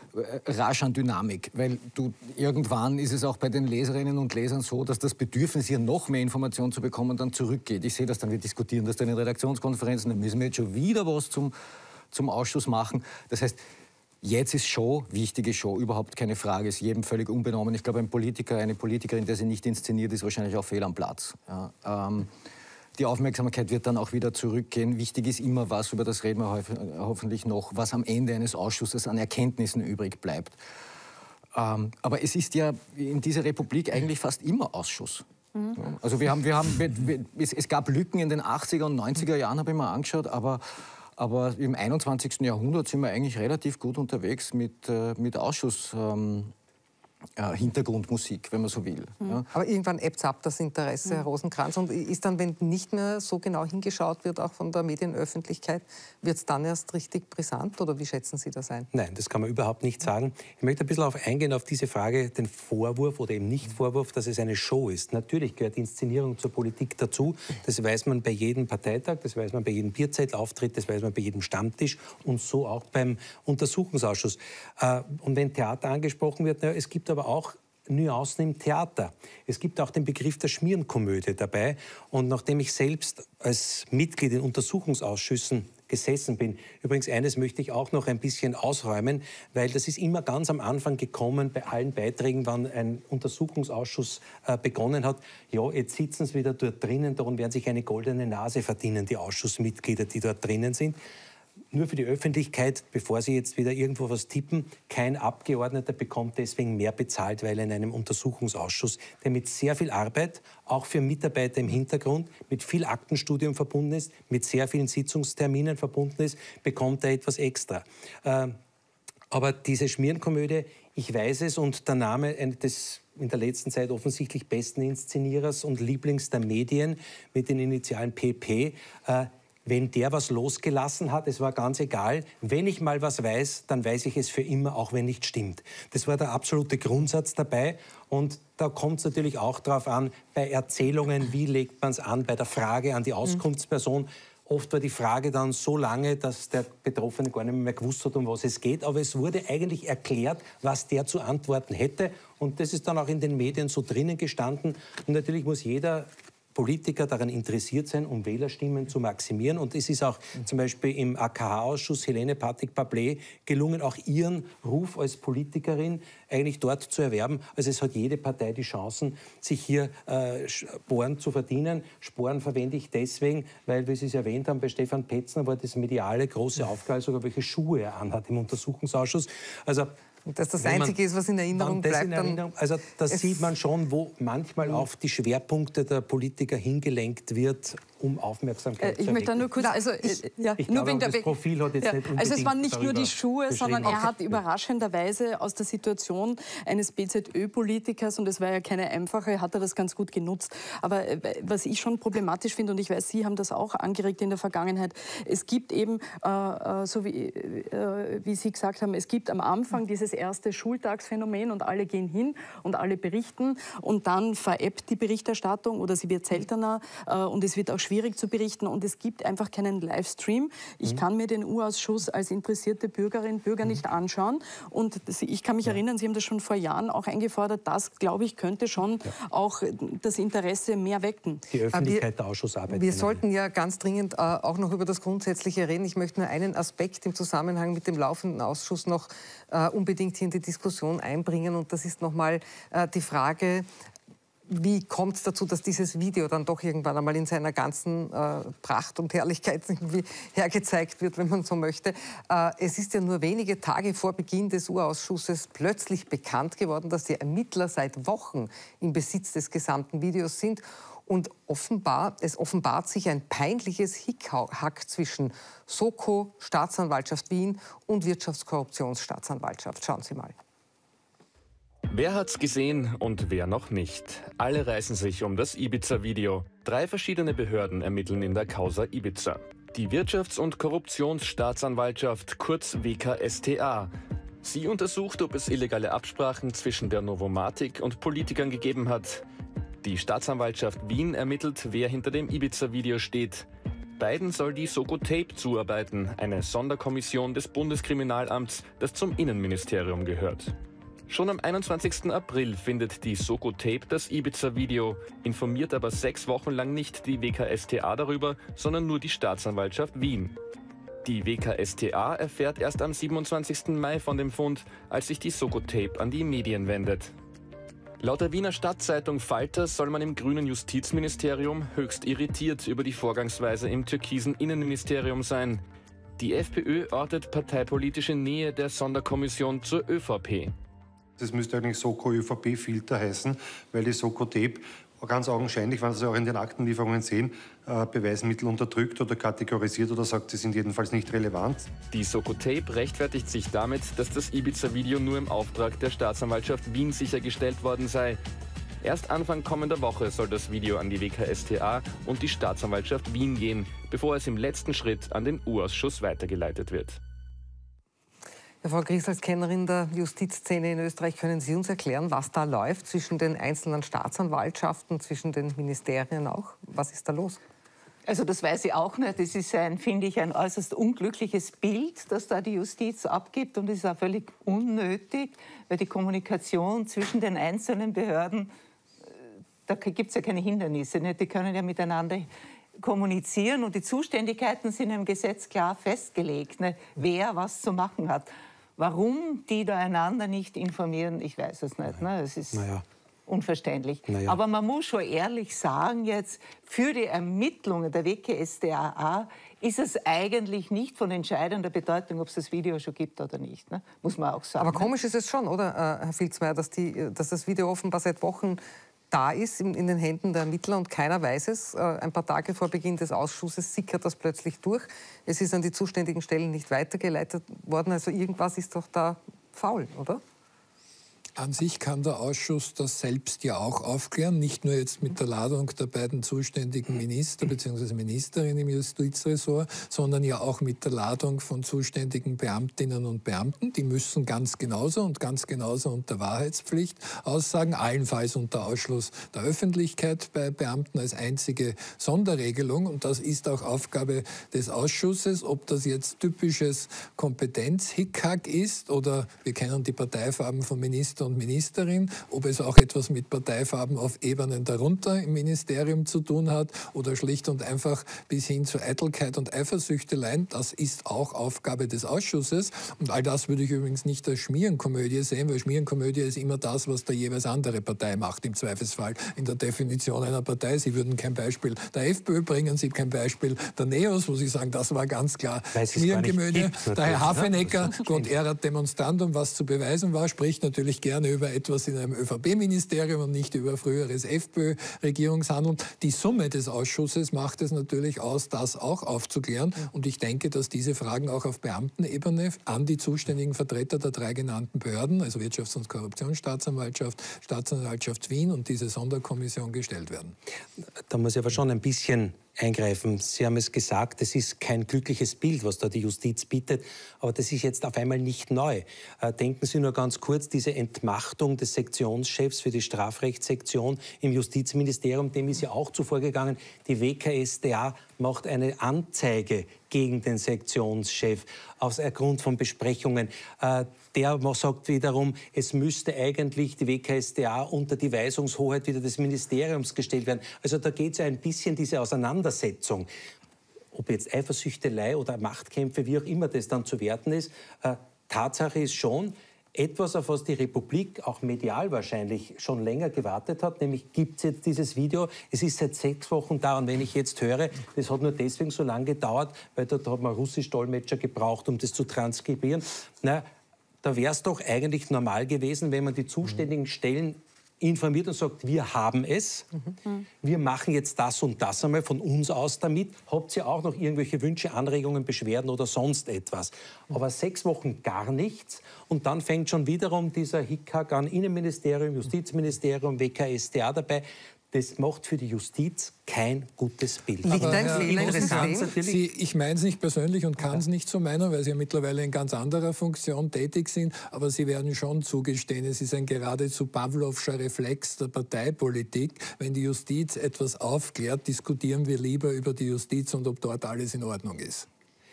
rasch an Dynamik, weil du, irgendwann ist es auch bei den Leserinnen und Lesern so, dass das Bedürfnis, hier noch mehr Informationen zu bekommen, dann zurückgeht. Ich sehe das dann, wir diskutieren das dann in Redaktionskonferenzen, dann müssen wir jetzt schon wieder was zum, zum Ausschuss machen. Das heißt, jetzt ist Show, wichtige Show, überhaupt keine Frage, ist jedem völlig unbenommen. Ich glaube, ein Politiker, eine Politikerin, der sie nicht inszeniert, ist wahrscheinlich auch fehl am Platz. Ja, ähm, Die Aufmerksamkeit wird dann auch wieder zurückgehen. Wichtig ist immer was, über das reden wir hoffentlich noch, was am Ende eines Ausschusses an Erkenntnissen übrig bleibt. Ähm, aber es ist ja in dieser Republik eigentlich fast immer Ausschuss. Mhm. Also wir haben, wir haben, wir, wir, es, es gab Lücken in den achtziger und neunziger Jahren, habe ich mir angeschaut, aber, aber im einundzwanzigsten Jahrhundert sind wir eigentlich relativ gut unterwegs mit, äh, mit Ausschuss. Ähm, Äh, Hintergrundmusik, wenn man so will. Mhm. Ja. Aber irgendwann ebbt ab das Interesse, Mhm. Herr Rosenkranz. Und ist dann, wenn nicht mehr so genau hingeschaut wird, auch von der Medienöffentlichkeit, wird es dann erst richtig brisant? Oder wie schätzen Sie das ein? Nein, das kann man überhaupt nicht sagen. Ich möchte ein bisschen auf eingehen, auf diese Frage, den Vorwurf oder eben Nicht-Vorwurf, dass es eine Show ist. Natürlich gehört Inszenierung zur Politik dazu. Das weiß man bei jedem Parteitag, das weiß man bei jedem Bierzeitauftritt, das weiß man bei jedem Stammtisch und so auch beim Untersuchungsausschuss. Und wenn Theater angesprochen wird, na, es gibt aber auch Nuancen im Theater. Es gibt auch den Begriff der Schmierenkomödie dabei. Und nachdem ich selbst als Mitglied in Untersuchungsausschüssen gesessen bin, übrigens eines möchte ich auch noch ein bisschen ausräumen, weil das ist immer ganz am Anfang gekommen bei allen Beiträgen, wann ein Untersuchungsausschuss äh, begonnen hat. Ja, jetzt sitzen sie wieder dort drinnen, darum werden sich eine goldene Nase verdienen, die Ausschussmitglieder, die dort drinnen sind. Nur für die Öffentlichkeit, bevor Sie jetzt wieder irgendwo was tippen, kein Abgeordneter bekommt deswegen mehr bezahlt, weil er in einem Untersuchungsausschuss, der mit sehr viel Arbeit, auch für Mitarbeiter im Hintergrund, mit viel Aktenstudium verbunden ist, mit sehr vielen Sitzungsterminen verbunden ist, bekommt er etwas extra. Ähm, aber diese Schmierenkomödie, ich weiß es, und der Name des in der letzten Zeit offensichtlich besten Inszenierers und Lieblings der Medien mit den Initialen P P, äh, wenn der was losgelassen hat, es war ganz egal, wenn ich mal was weiß, dann weiß ich es für immer, auch wenn nicht stimmt. Das war der absolute Grundsatz dabei und da kommt es natürlich auch darauf an, bei Erzählungen, wie legt man es an, bei der Frage an die Auskunftsperson. Oft war die Frage dann so lange, dass der Betroffene gar nicht mehr gewusst hat, um was es geht. Aber es wurde eigentlich erklärt, was der zu antworten hätte. Und das ist dann auch in den Medien so drinnen gestanden. Und natürlich muss jeder Politiker daran interessiert sein, um Wählerstimmen zu maximieren. Und es ist auch zum Beispiel im A K H-Ausschuss Helene Patik-Pablé gelungen, auch ihren Ruf als Politikerin eigentlich dort zu erwerben. Also es hat jede Partei die Chancen, sich hier äh, Sporen zu verdienen. Sporen verwende ich deswegen, weil, wie Sie es erwähnt haben, bei Stefan Petzner war das mediale große Aufgabe, sogar welche Schuhe er anhat im Untersuchungsausschuss. Also Und dass das Einzige ist, was in Erinnerung bleibt. In Erinnerung, also das sieht man schon, wo manchmal mhm. auf die Schwerpunkte der Politiker hingelenkt wird, um Aufmerksamkeit äh, ich zu möchte da nur kurz, also ich, ja, ich nur glaube, wegen der das Profil hat jetzt ja. nicht Also es waren nicht nur die Schuhe, sondern er hat ja. überraschenderweise aus der Situation eines B Z Ö-Politikers, und es war ja keine einfache, hat er das ganz gut genutzt. Aber äh, was ich schon problematisch finde, und ich weiß, Sie haben das auch angeregt in der Vergangenheit, es gibt eben, äh, so wie, äh, wie Sie gesagt haben, es gibt am Anfang dieses erste Schultagsphänomen und alle gehen hin und alle berichten und dann verebbt die Berichterstattung oder sie wird seltener äh, und es wird auch schwierig zu berichten und es gibt einfach keinen Livestream. Ich mhm. kann mir den U-Ausschuss als interessierte Bürgerin, Bürger mhm. nicht anschauen und das, ich kann mich ja. erinnern, Sie haben das schon vor Jahren auch eingefordert, das, glaube ich, könnte schon ja. auch das Interesse mehr wecken. Die Öffentlichkeit der Ausschussarbeit. Wir sollten ja ganz dringend äh, auch noch über das Grundsätzliche reden. Ich möchte nur einen Aspekt im Zusammenhang mit dem laufenden Ausschuss noch äh, unbedingt hier in die Diskussion einbringen und das ist nochmal äh, die Frage, wie kommt es dazu, dass dieses Video dann doch irgendwann einmal in seiner ganzen äh, Pracht und Herrlichkeit irgendwie hergezeigt wird, wenn man so möchte. Äh, es ist ja nur wenige Tage vor Beginn des U-Ausschusses plötzlich bekannt geworden, dass die Ermittler seit Wochen im Besitz des gesamten Videos sind. Und offenbar, es offenbart sich ein peinliches Hickhack zwischen Soko, Staatsanwaltschaft Wien und Wirtschaftskorruptionsstaatsanwaltschaft. Schauen Sie mal. Wer hat's gesehen und wer noch nicht? Alle reißen sich um das Ibiza-Video. Drei verschiedene Behörden ermitteln in der Causa Ibiza. Die Wirtschafts- und Korruptionsstaatsanwaltschaft, kurz W K S T A. Sie untersucht, ob es illegale Absprachen zwischen der Novomatic und Politikern gegeben hat. Die Staatsanwaltschaft Wien ermittelt, wer hinter dem Ibiza-Video steht. Beiden soll die Soko Tape zuarbeiten, eine Sonderkommission des Bundeskriminalamts, das zum Innenministerium gehört. Schon am einundzwanzigsten April findet die Soko Tape das Ibiza-Video, informiert aber sechs Wochen lang nicht die W K S T A darüber, sondern nur die Staatsanwaltschaft Wien. Die W K S T A erfährt erst am siebenundzwanzigsten Mai von dem Fund, als sich die Soko Tape an die Medien wendet. Laut der Wiener Stadtzeitung Falter soll man im grünen Justizministerium höchst irritiert über die Vorgangsweise im türkisen Innenministerium sein. Die FPÖ ortet parteipolitische Nähe der Sonderkommission zur ÖVP. Das müsste eigentlich Soko-ÖVP-Filter heißen, weil die Soko Tape ganz augenscheinlich, wenn Sie auch in den Aktenlieferungen sehen, äh, Beweismittel unterdrückt oder kategorisiert oder sagt, sie sind jedenfalls nicht relevant. Die Soko Tape rechtfertigt sich damit, dass das Ibiza-Video nur im Auftrag der Staatsanwaltschaft Wien sichergestellt worden sei. Erst Anfang kommender Woche soll das Video an die W K S T A und die Staatsanwaltschaft Wien gehen, bevor es im letzten Schritt an den U-Ausschuss weitergeleitet wird. Ja, Frau Gries, als Kennerin der Justizszene in Österreich, können Sie uns erklären, was da läuft zwischen den einzelnen Staatsanwaltschaften, zwischen den Ministerien auch? Was ist da los? Also das weiß ich auch nicht. Das ist, ein, finde ich, ein äußerst unglückliches Bild, das da die Justiz abgibt. Und es ist auch völlig unnötig, weil die Kommunikation zwischen den einzelnen Behörden, da gibt es ja keine Hindernisse. Nicht? Die können ja miteinander kommunizieren und die Zuständigkeiten sind im Gesetz klar festgelegt, nicht? Wer was zu machen hat. Warum die da einander nicht informieren, ich weiß es nicht. Ne? Es ist naja. unverständlich. Naja. Aber man muss schon ehrlich sagen, jetzt für die Ermittlungen der W K S T A ist es eigentlich nicht von entscheidender Bedeutung, ob es das Video schon gibt oder nicht. Ne? Muss man auch sagen. Aber komisch ist es schon, oder, Herr Filzmeier, dass, die, dass das Video offenbar seit Wochen da ist, in, in den Händen der Ermittler und keiner weiß es. Äh, ein paar Tage vor Beginn des Ausschusses sickert das plötzlich durch. Es ist an die zuständigen Stellen nicht weitergeleitet worden. Also irgendwas ist doch da faul, oder? An sich kann der Ausschuss das selbst ja auch aufklären, nicht nur jetzt mit der Ladung der beiden zuständigen Minister bzw. Ministerinnen im Justizressort, sondern ja auch mit der Ladung von zuständigen Beamtinnen und Beamten. Die müssen ganz genauso und ganz genauso unter Wahrheitspflicht aussagen, allenfalls unter Ausschluss der Öffentlichkeit bei Beamten als einzige Sonderregelung. Und das ist auch Aufgabe des Ausschusses, ob das jetzt typisches Kompetenz-Hickhack ist oder wir kennen die Parteifarben von Minister Minister und Ministerin, ob es auch etwas mit Parteifarben auf Ebenen darunter im Ministerium zu tun hat oder schlicht und einfach bis hin zu Eitelkeit und Eifersüchteleien. Das ist auch Aufgabe des Ausschusses. Und all das würde ich übrigens nicht als Schmierenkomödie sehen, weil Schmierenkomödie ist immer das, was der jeweils andere Partei macht, im Zweifelsfall in der Definition einer Partei. Sie würden kein Beispiel der FPÖ bringen, Sie kein Beispiel der NEOS, wo Sie sagen, das war ganz klar Schmierenkomödie. Der Herr Hafenecker, Gott erat demonstrandum, was zu beweisen war, spricht natürlich gerne über etwas in einem ÖVP-Ministerium und nicht über früheres FPÖ-Regierungshandeln. Die Summe des Ausschusses macht es natürlich aus, das auch aufzuklären. Und ich denke, dass diese Fragen auch auf Beamtenebene an die zuständigen Vertreter der drei genannten Behörden, also Wirtschafts- und Korruptionsstaatsanwaltschaft, Staatsanwaltschaft Wien und diese Sonderkommission gestellt werden. Da muss ich aber schon ein bisschen eingreifen. Sie haben es gesagt, es ist kein glückliches Bild, was da die Justiz bietet, aber das ist jetzt auf einmal nicht neu. Äh, denken Sie nur ganz kurz, diese Entmachtung des Sektionschefs für die Strafrechtssektion im Justizministerium, dem ist ja auch zuvor gegangen. Die W K S t A macht eine Anzeige gegen den Sektionschef aus Grund von Besprechungen. Äh, der sagt wiederum, es müsste eigentlich die W K S t A unter die Weisungshoheit wieder des Ministeriums gestellt werden. Also da geht es ja ein bisschen diese Auseinandersetzung. Ob jetzt Eifersüchtelei oder Machtkämpfe, wie auch immer das dann zu werten ist, äh, Tatsache ist schon, etwas, auf was die Republik auch medial wahrscheinlich schon länger gewartet hat, nämlich gibt es jetzt dieses Video. Es ist seit sechs Wochen da und wenn ich jetzt höre, das hat nur deswegen so lange gedauert, weil dort hat man Russisch-Dolmetscher gebraucht, um das zu transkribieren. Na, da wäre es doch eigentlich normal gewesen, wenn man die zuständigen Stellen informiert und sagt, wir haben es, mhm. wir machen jetzt das und das einmal von uns aus damit. Habt ihr auch noch irgendwelche Wünsche, Anregungen, Beschwerden oder sonst etwas? Aber sechs Wochen gar nichts und dann fängt schon wiederum dieser Hickhack an, Innenministerium, Justizministerium, W K S t A dabei. Das macht für die Justiz kein gutes Bild. Liegt ein Fehler im System? Sie, ich meine es nicht persönlich und kann es nicht so meinen, weil Sie ja mittlerweile in ganz anderer Funktion tätig sind. Aber Sie werden schon zugestehen, es ist ein geradezu Pavlovscher Reflex der Parteipolitik. Wenn die Justiz etwas aufklärt, diskutieren wir lieber über die Justiz und ob dort alles in Ordnung ist.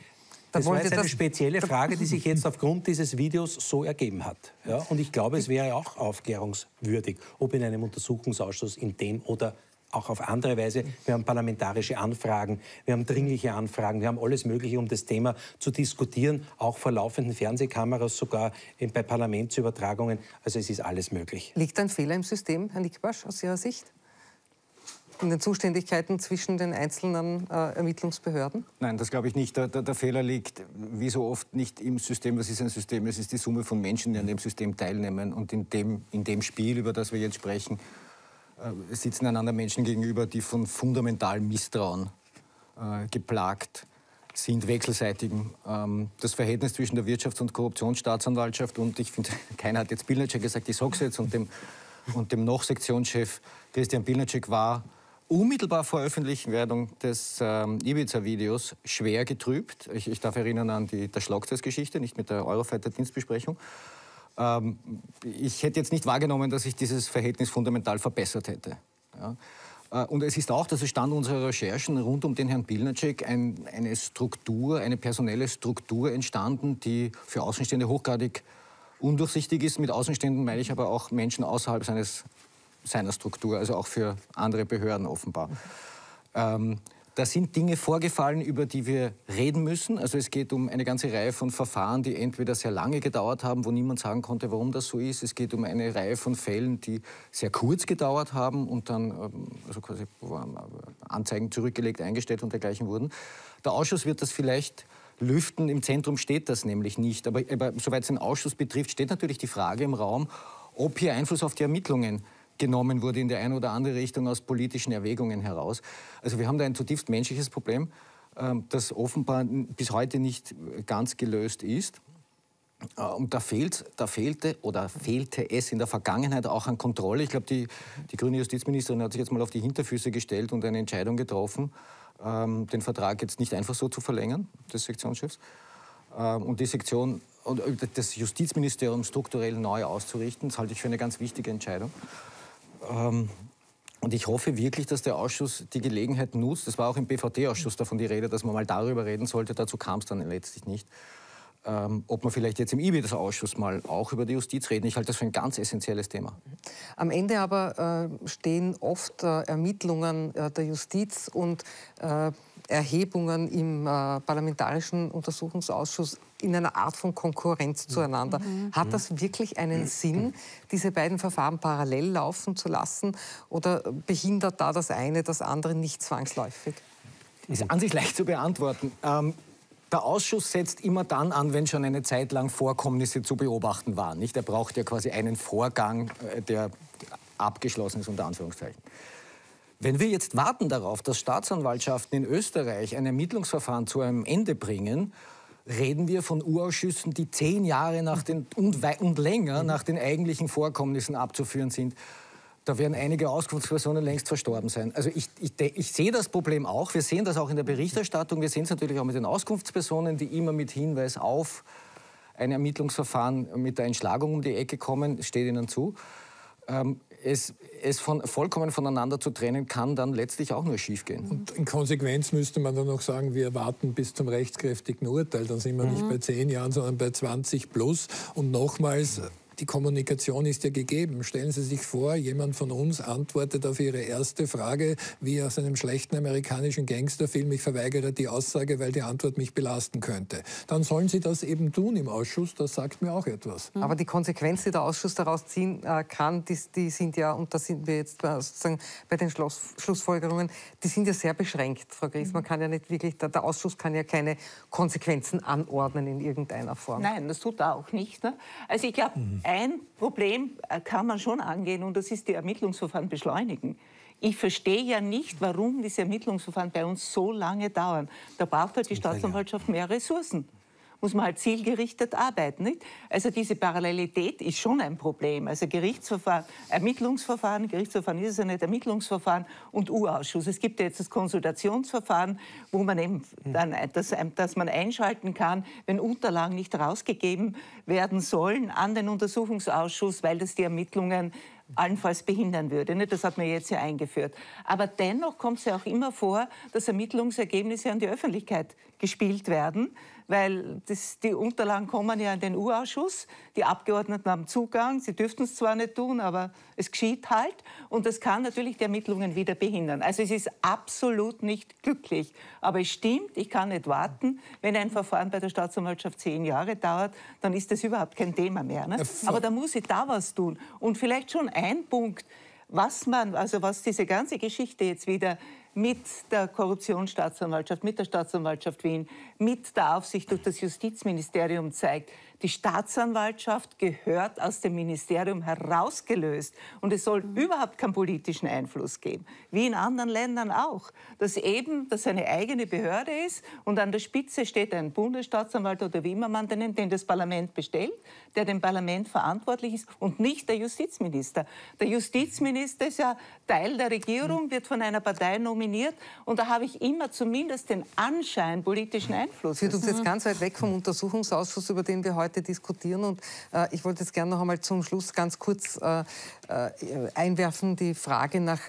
Das war jetzt eine spezielle Frage, die sich jetzt aufgrund dieses Videos so ergeben hat. Ja, und ich glaube, es wäre auch aufklärungswürdig, ob in einem Untersuchungsausschuss in dem oder auch auf andere Weise. Wir haben parlamentarische Anfragen, wir haben dringliche Anfragen, wir haben alles Mögliche, um das Thema zu diskutieren, auch vor laufenden Fernsehkameras, sogar bei Parlamentsübertragungen. Also es ist alles möglich. Liegt ein Fehler im System, Herr Nickbasch, aus Ihrer Sicht? In den Zuständigkeiten zwischen den einzelnen äh, Ermittlungsbehörden? Nein, das glaube ich nicht. Der, der, der Fehler liegt, wie so oft, nicht im System. Was ist ein System? Es ist die Summe von Menschen, die an dem System teilnehmen. Und in dem, in dem Spiel, über das wir jetzt sprechen, äh, sitzen einander Menschen gegenüber, die von fundamentalem Misstrauen äh, geplagt sind, wechselseitigem. Ähm, das Verhältnis zwischen der Wirtschafts- und Korruptionsstaatsanwaltschaft und, ich finde, keiner hat jetzt Pilnacek gesagt, ich sage es jetzt, und dem, und dem Noch-Sektionschef Christian Pilnacek war unmittelbar vor Öffentlichwerdung des ähm, Ibiza-Videos schwer getrübt. Ich, ich darf erinnern an die der Schlagzeils-Geschichte, nicht mit der Eurofighter-Dienstbesprechung. Ähm, ich hätte jetzt nicht wahrgenommen, dass sich dieses Verhältnis fundamental verbessert hätte. Ja. Äh, und es ist auch, das ist Stand unserer Recherchen rund um den Herrn Pilnacek, ein, eine Struktur, eine personelle Struktur entstanden, die für Außenstehende hochgradig undurchsichtig ist. Mit Außenstehenden meine ich aber auch Menschen außerhalb seines seiner Struktur, also auch für andere Behörden offenbar. Ähm, da sind Dinge vorgefallen, über die wir reden müssen. Also es geht um eine ganze Reihe von Verfahren, die entweder sehr lange gedauert haben, wo niemand sagen konnte, warum das so ist. Es geht um eine Reihe von Fällen, die sehr kurz gedauert haben und dann also quasi Anzeigen zurückgelegt, eingestellt und dergleichen wurden. Der Ausschuss wird das vielleicht lüften. Im Zentrum steht das nämlich nicht. Aber, aber soweit es den Ausschuss betrifft, steht natürlich die Frage im Raum, ob hier Einfluss auf die Ermittlungen genommen wurde in der eine oder andere Richtung aus politischen Erwägungen heraus. Also wir haben da ein zutiefst menschliches Problem, das offenbar bis heute nicht ganz gelöst ist. Und da, fehlt, da fehlte oder fehlte es in der Vergangenheit auch an Kontrolle. Ich glaube, die, die grüne Justizministerin hat sich jetzt mal auf die Hinterfüße gestellt und eine Entscheidung getroffen, den Vertrag jetzt nicht einfach so zu verlängern, des Sektionschefs, und die Sektion und das Justizministerium strukturell neu auszurichten. Das halte ich für eine ganz wichtige Entscheidung. Und ich hoffe wirklich, dass der Ausschuss die Gelegenheit nutzt. Es war auch im B V T-Ausschuss davon die Rede, dass man mal darüber reden sollte. Dazu kam es dann letztlich nicht. ähm, ob wir vielleicht jetzt im Ibiza-Ausschuss mal auch über die Justiz reden. Ich halte das für ein ganz essentielles Thema. Am Ende aber äh, stehen oft äh, Ermittlungen äh, der Justiz und äh, Erhebungen im äh, Parlamentarischen Untersuchungsausschuss in einer Art von Konkurrenz zueinander. Mhm. Hat das wirklich einen Sinn, diese beiden Verfahren parallel laufen zu lassen? Oder behindert da das eine das andere nicht zwangsläufig? Ist an sich leicht zu beantworten. Ähm, der Ausschuss setzt immer dann an, wenn schon eine Zeit lang Vorkommnisse zu beobachten waren. Nicht? Er braucht ja quasi einen Vorgang, äh, der abgeschlossen ist, unter Anführungszeichen. Wenn wir jetzt warten darauf, dass Staatsanwaltschaften in Österreich ein Ermittlungsverfahren zu einem Ende bringen, reden wir von Urausschüssen, die zehn Jahre nach den, und, und länger nach den eigentlichen Vorkommnissen abzuführen sind. Da werden einige Auskunftspersonen längst verstorben sein. Also ich, ich, ich sehe das Problem auch. Wir sehen das auch in der Berichterstattung. Wir sehen es natürlich auch mit den Auskunftspersonen, die immer mit Hinweis auf ein Ermittlungsverfahren mit der Entschlagung um die Ecke kommen. Das steht ihnen zu. Ähm, es es von, vollkommen voneinander zu trennen, kann dann letztlich auch nur schiefgehen. Und in Konsequenz müsste man dann noch sagen, wir warten bis zum rechtskräftigen Urteil. Dann sind wir mhm. nicht bei zehn Jahren, sondern bei zwanzig plus. Und nochmals, die Kommunikation ist ja gegeben. Stellen Sie sich vor, jemand von uns antwortet auf Ihre erste Frage wie aus einem schlechten amerikanischen Gangsterfilm, ich verweigere die Aussage, weil die Antwort mich belasten könnte. Dann sollen Sie das eben tun im Ausschuss, das sagt mir auch etwas. Aber die Konsequenzen, die der Ausschuss daraus ziehen äh, kann, die, die sind ja, und da sind wir jetzt bei, sozusagen bei den Schluss, Schlussfolgerungen, die sind ja sehr beschränkt, Frau Gries. Man kann ja nicht wirklich, der, der Ausschuss kann ja keine Konsequenzen anordnen in irgendeiner Form. Nein, das tut er auch nicht. Ne? Also ich glaube, mhm. ein Problem kann man schon angehen, und das ist die Ermittlungsverfahren beschleunigen. Ich verstehe ja nicht, warum diese Ermittlungsverfahren bei uns so lange dauern. Da braucht halt die Staatsanwaltschaft mehr Ressourcen. Muss man halt zielgerichtet arbeiten. Nicht? Also diese Parallelität ist schon ein Problem. Also Gerichtsverfahren, Ermittlungsverfahren, Gerichtsverfahren ist es ja nicht, Ermittlungsverfahren und U-Ausschuss. Es gibt ja jetzt das Konsultationsverfahren, wo man eben dann, das, das man einschalten kann, wenn Unterlagen nicht herausgegeben werden sollen an den Untersuchungsausschuss, weil das die Ermittlungen allenfalls behindern würde. Das hat man jetzt ja eingeführt. Aber dennoch kommt es ja auch immer vor, dass Ermittlungsergebnisse an die Öffentlichkeit gespielt werden, weil das, die Unterlagen kommen ja in den U-Ausschuss, die Abgeordneten haben Zugang, sie dürften es zwar nicht tun, aber es geschieht halt, und das kann natürlich die Ermittlungen wieder behindern. Also es ist absolut nicht glücklich, aber es stimmt, ich kann nicht warten, wenn ein Verfahren bei der Staatsanwaltschaft zehn Jahre dauert, dann ist das überhaupt kein Thema mehr. Ne? Aber da muss ich da was tun, und vielleicht schon ein Punkt, was man, also was diese ganze Geschichte jetzt wieder mit der Korruptionsstaatsanwaltschaft, mit der Staatsanwaltschaft Wien, mit der Aufsicht durch das Justizministerium zeigt. Die Staatsanwaltschaft gehört aus dem Ministerium herausgelöst, und es soll überhaupt keinen politischen Einfluss geben, wie in anderen Ländern auch. Dass eben das eine eigene Behörde ist, und an der Spitze steht ein Bundesstaatsanwalt oder wie immer man den nennt, den das Parlament bestellt, der dem Parlament verantwortlich ist, und nicht der Justizminister. Der Justizminister ist ja Teil der Regierung, wird von einer Partei nominiert, und da habe ich immer zumindest den Anschein politischen Einflusses. Führt uns jetzt ganz weit weg vom Untersuchungsausschuss, über den wir heute diskutieren. Und äh, ich wollte jetzt gerne noch einmal zum Schluss ganz kurz äh, äh, einwerfen, die Frage nach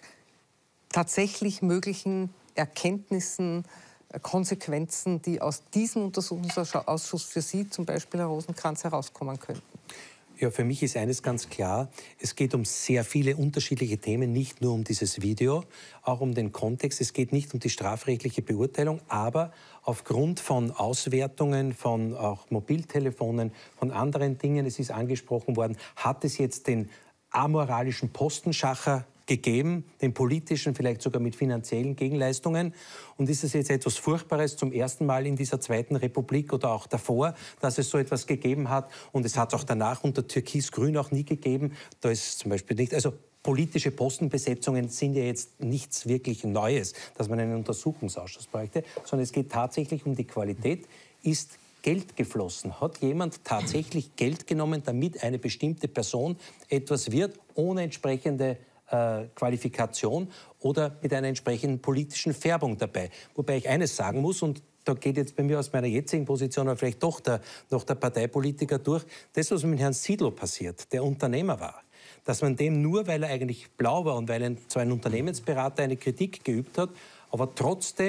tatsächlich möglichen Erkenntnissen, äh, Konsequenzen, die aus diesem Untersuchungsausschuss für Sie, zum Beispiel Herr Rosenkranz, herauskommen könnten. Ja, für mich ist eines ganz klar, es geht um sehr viele unterschiedliche Themen, nicht nur um dieses Video, auch um den Kontext. Es geht nicht um die strafrechtliche Beurteilung, aber aufgrund von Auswertungen, von auch Mobiltelefonen, von anderen Dingen, es ist angesprochen worden, hat es jetzt den amoralischen Postenschacher gegeben, den politischen, vielleicht sogar mit finanziellen Gegenleistungen. Und ist es jetzt etwas Furchtbares zum ersten Mal in dieser Zweiten Republik oder auch davor, dass es so etwas gegeben hat? Und es hat es auch danach unter Türkis-Grün auch nie gegeben. Da ist zum Beispiel nicht, also politische Postenbesetzungen sind ja jetzt nichts wirklich Neues, dass man einen Untersuchungsausschuss bräuchte, sondern es geht tatsächlich um die Qualität. Ist Geld geflossen? Hat jemand tatsächlich Geld genommen, damit eine bestimmte Person etwas wird, ohne entsprechende äh, Qualifikation oder mit einer entsprechenden politischen Färbung dabei? Wobei ich eines sagen muss, und da geht jetzt bei mir aus meiner jetzigen Position aber vielleicht doch der, noch der Parteipolitiker durch, das, was mit Herrn Siedlow passiert, der Unternehmer war, dass man dem nur, weil er eigentlich blau war und weil ein, zwar ein Unternehmensberater eine Kritik geübt hat, aber trotzdem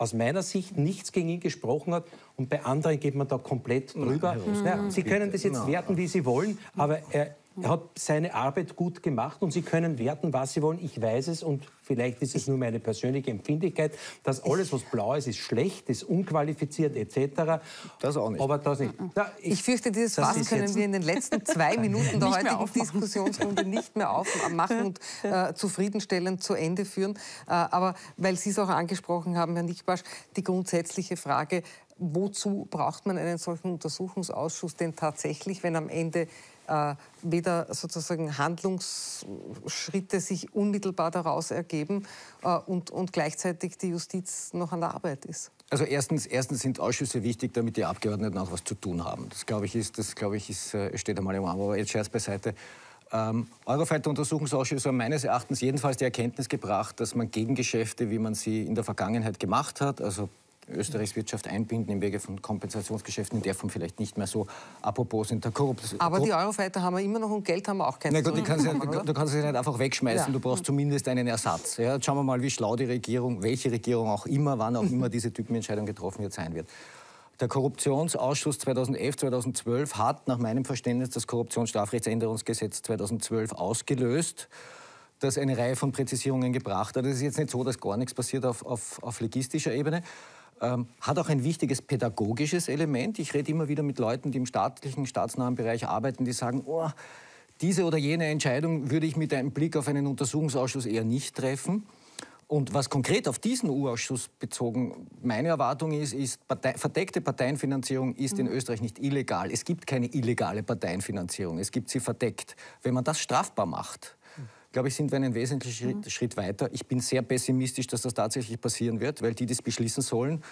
aus meiner Sicht nichts gegen ihn gesprochen hat und bei anderen geht man da komplett drüber. Ja, Sie können das jetzt werten, wie Sie wollen, aber er Er hat seine Arbeit gut gemacht und Sie können werten, was Sie wollen. Ich weiß es und vielleicht ist es nur meine persönliche Empfindlichkeit, dass alles, was blau ist, ist schlecht, ist unqualifiziert et cetera. Das auch nicht. Aber das nicht. Ja, ich, ich fürchte, dieses Fass können wir in den letzten zwei Minuten der heutigen Diskussionsrunde nicht mehr aufmachen und äh, zufriedenstellend zu Ende führen. Äh, aber weil Sie es auch angesprochen haben, Herr Nickbarsch, die grundsätzliche Frage, wozu braucht man einen solchen Untersuchungsausschuss denn tatsächlich, wenn am Ende äh, weder sozusagen Handlungsschritte sich unmittelbar daraus ergeben äh, und, und gleichzeitig die Justiz noch an der Arbeit ist? Also erstens, erstens sind Ausschüsse wichtig, damit die Abgeordneten auch was zu tun haben. Das, glaube ich, ist, das, glaube ich, ist, steht einmal im Raum. Aber jetzt Scherz beiseite. Ähm, Eurofighter-Untersuchungsausschüsse haben meines Erachtens jedenfalls die Erkenntnis gebracht, dass man Gegengeschäfte, wie man sie in der Vergangenheit gemacht hat, also Österreichs Wirtschaft einbinden im Wege von Kompensationsgeschäften, in der Form vielleicht nicht mehr so apropos sind. Der Korrupt Aber die Eurofighter haben wir immer noch und Geld haben wir auch kein. Na gut, die kannst du, du kannst sie nicht einfach wegschmeißen, ja. Du brauchst zumindest einen Ersatz. Ja, schauen wir mal, wie schlau die Regierung, welche Regierung auch immer, wann auch immer diese Typenentscheidung getroffen wird, sein wird. Der Korruptionsausschuss zweitausendelf, zweitausendzwölf hat nach meinem Verständnis das Korruptionsstrafrechtsänderungsgesetz zweitausendzwölf ausgelöst, das eine Reihe von Präzisierungen gebracht hat. Es ist jetzt nicht so, dass gar nichts passiert auf, auf, auf legistischer Ebene. Ähm, hat auch ein wichtiges pädagogisches Element. Ich rede immer wieder mit Leuten, die im staatlichen, staatsnahen Bereich arbeiten, die sagen, oh, diese oder jene Entscheidung würde ich mit einem Blick auf einen Untersuchungsausschuss eher nicht treffen. Und was konkret auf diesen U-Ausschuss bezogen meine Erwartung ist, ist, Partei, verdeckte Parteienfinanzierung ist in Österreich nicht illegal. Es gibt keine illegale Parteienfinanzierung, es gibt sie verdeckt. Wenn man das strafbar macht, glaube ich, sind wir einen wesentlichen Schritt, Schritt weiter. Ich bin sehr pessimistisch, dass das tatsächlich passieren wird, weil die, die es beschließen sollen,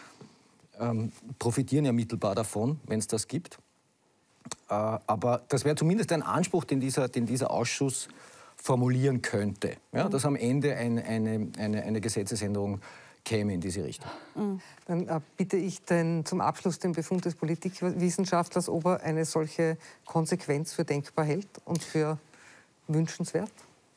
ähm, profitieren ja mittelbar davon, wenn es das gibt. Äh, aber das wäre zumindest ein Anspruch, den dieser, den dieser Ausschuss formulieren könnte. Ja, dass am Ende ein, eine, eine, eine Gesetzesänderung käme in diese Richtung. Dann äh, bitte ich den, zum Abschluss den Befund des Politikwissenschaftlers, ob er eine solche Konsequenz für denkbar hält und für wünschenswert.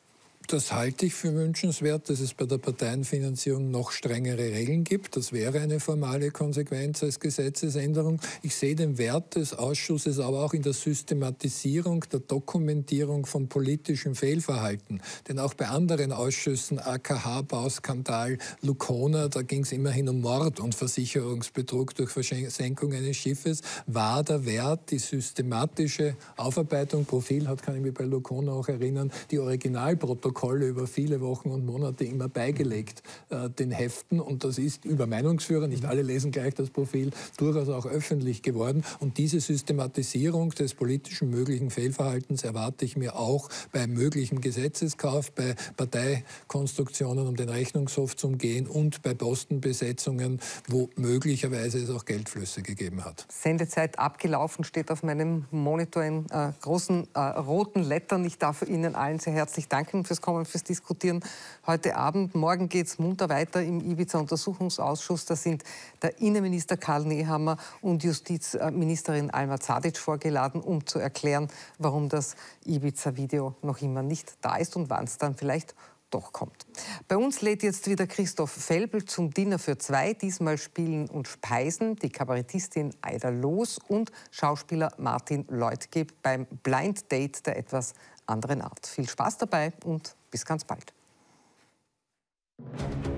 Das halte ich für wünschenswert, dass es bei der Parteienfinanzierung noch strengere Regeln gibt. Das wäre eine formale Konsequenz als Gesetzesänderung. Ich sehe den Wert des Ausschusses aber auch in der Systematisierung, der Dokumentierung von politischem Fehlverhalten. Denn auch bei anderen Ausschüssen, A K H-Bauskandal, Lukona, da ging es immerhin um Mord und Versicherungsbetrug durch Versenkung eines Schiffes, war der Wert die systematische Aufarbeitung. Profil hat, kann ich mich bei Lukona auch erinnern, die Originalprotokolle über viele Wochen und Monate immer beigelegt, äh, den Heften. Und das ist über Meinungsführer, nicht alle lesen gleich das Profil, durchaus auch öffentlich geworden. Und diese Systematisierung des politischen möglichen Fehlverhaltens erwarte ich mir auch bei möglichem Gesetzeskauf, bei Parteikonstruktionen, um den Rechnungshof zu umgehen und bei Postenbesetzungen, wo möglicherweise es auch Geldflüsse gegeben hat. Sendezeit abgelaufen, steht auf meinem Monitor in äh, großen äh, roten Lettern. Ich darf Ihnen allen sehr herzlich danken fürs Kommen, fürs Diskutieren heute Abend. Morgen geht es munter weiter im Ibiza-Untersuchungsausschuss. Da sind der Innenminister Karl Nehammer und Justizministerin Alma Zadic vorgeladen, um zu erklären, warum das Ibiza-Video noch immer nicht da ist und wann es dann vielleicht doch kommt. Bei uns lädt jetzt wieder Christoph Felbl zum Dinner für zwei. Diesmal spielen und speisen die Kabarettistin Aida Loos und Schauspieler Martin Leutgeb beim Blind Date der etwas anderen Art. Viel Spaß dabei und bis ganz bald.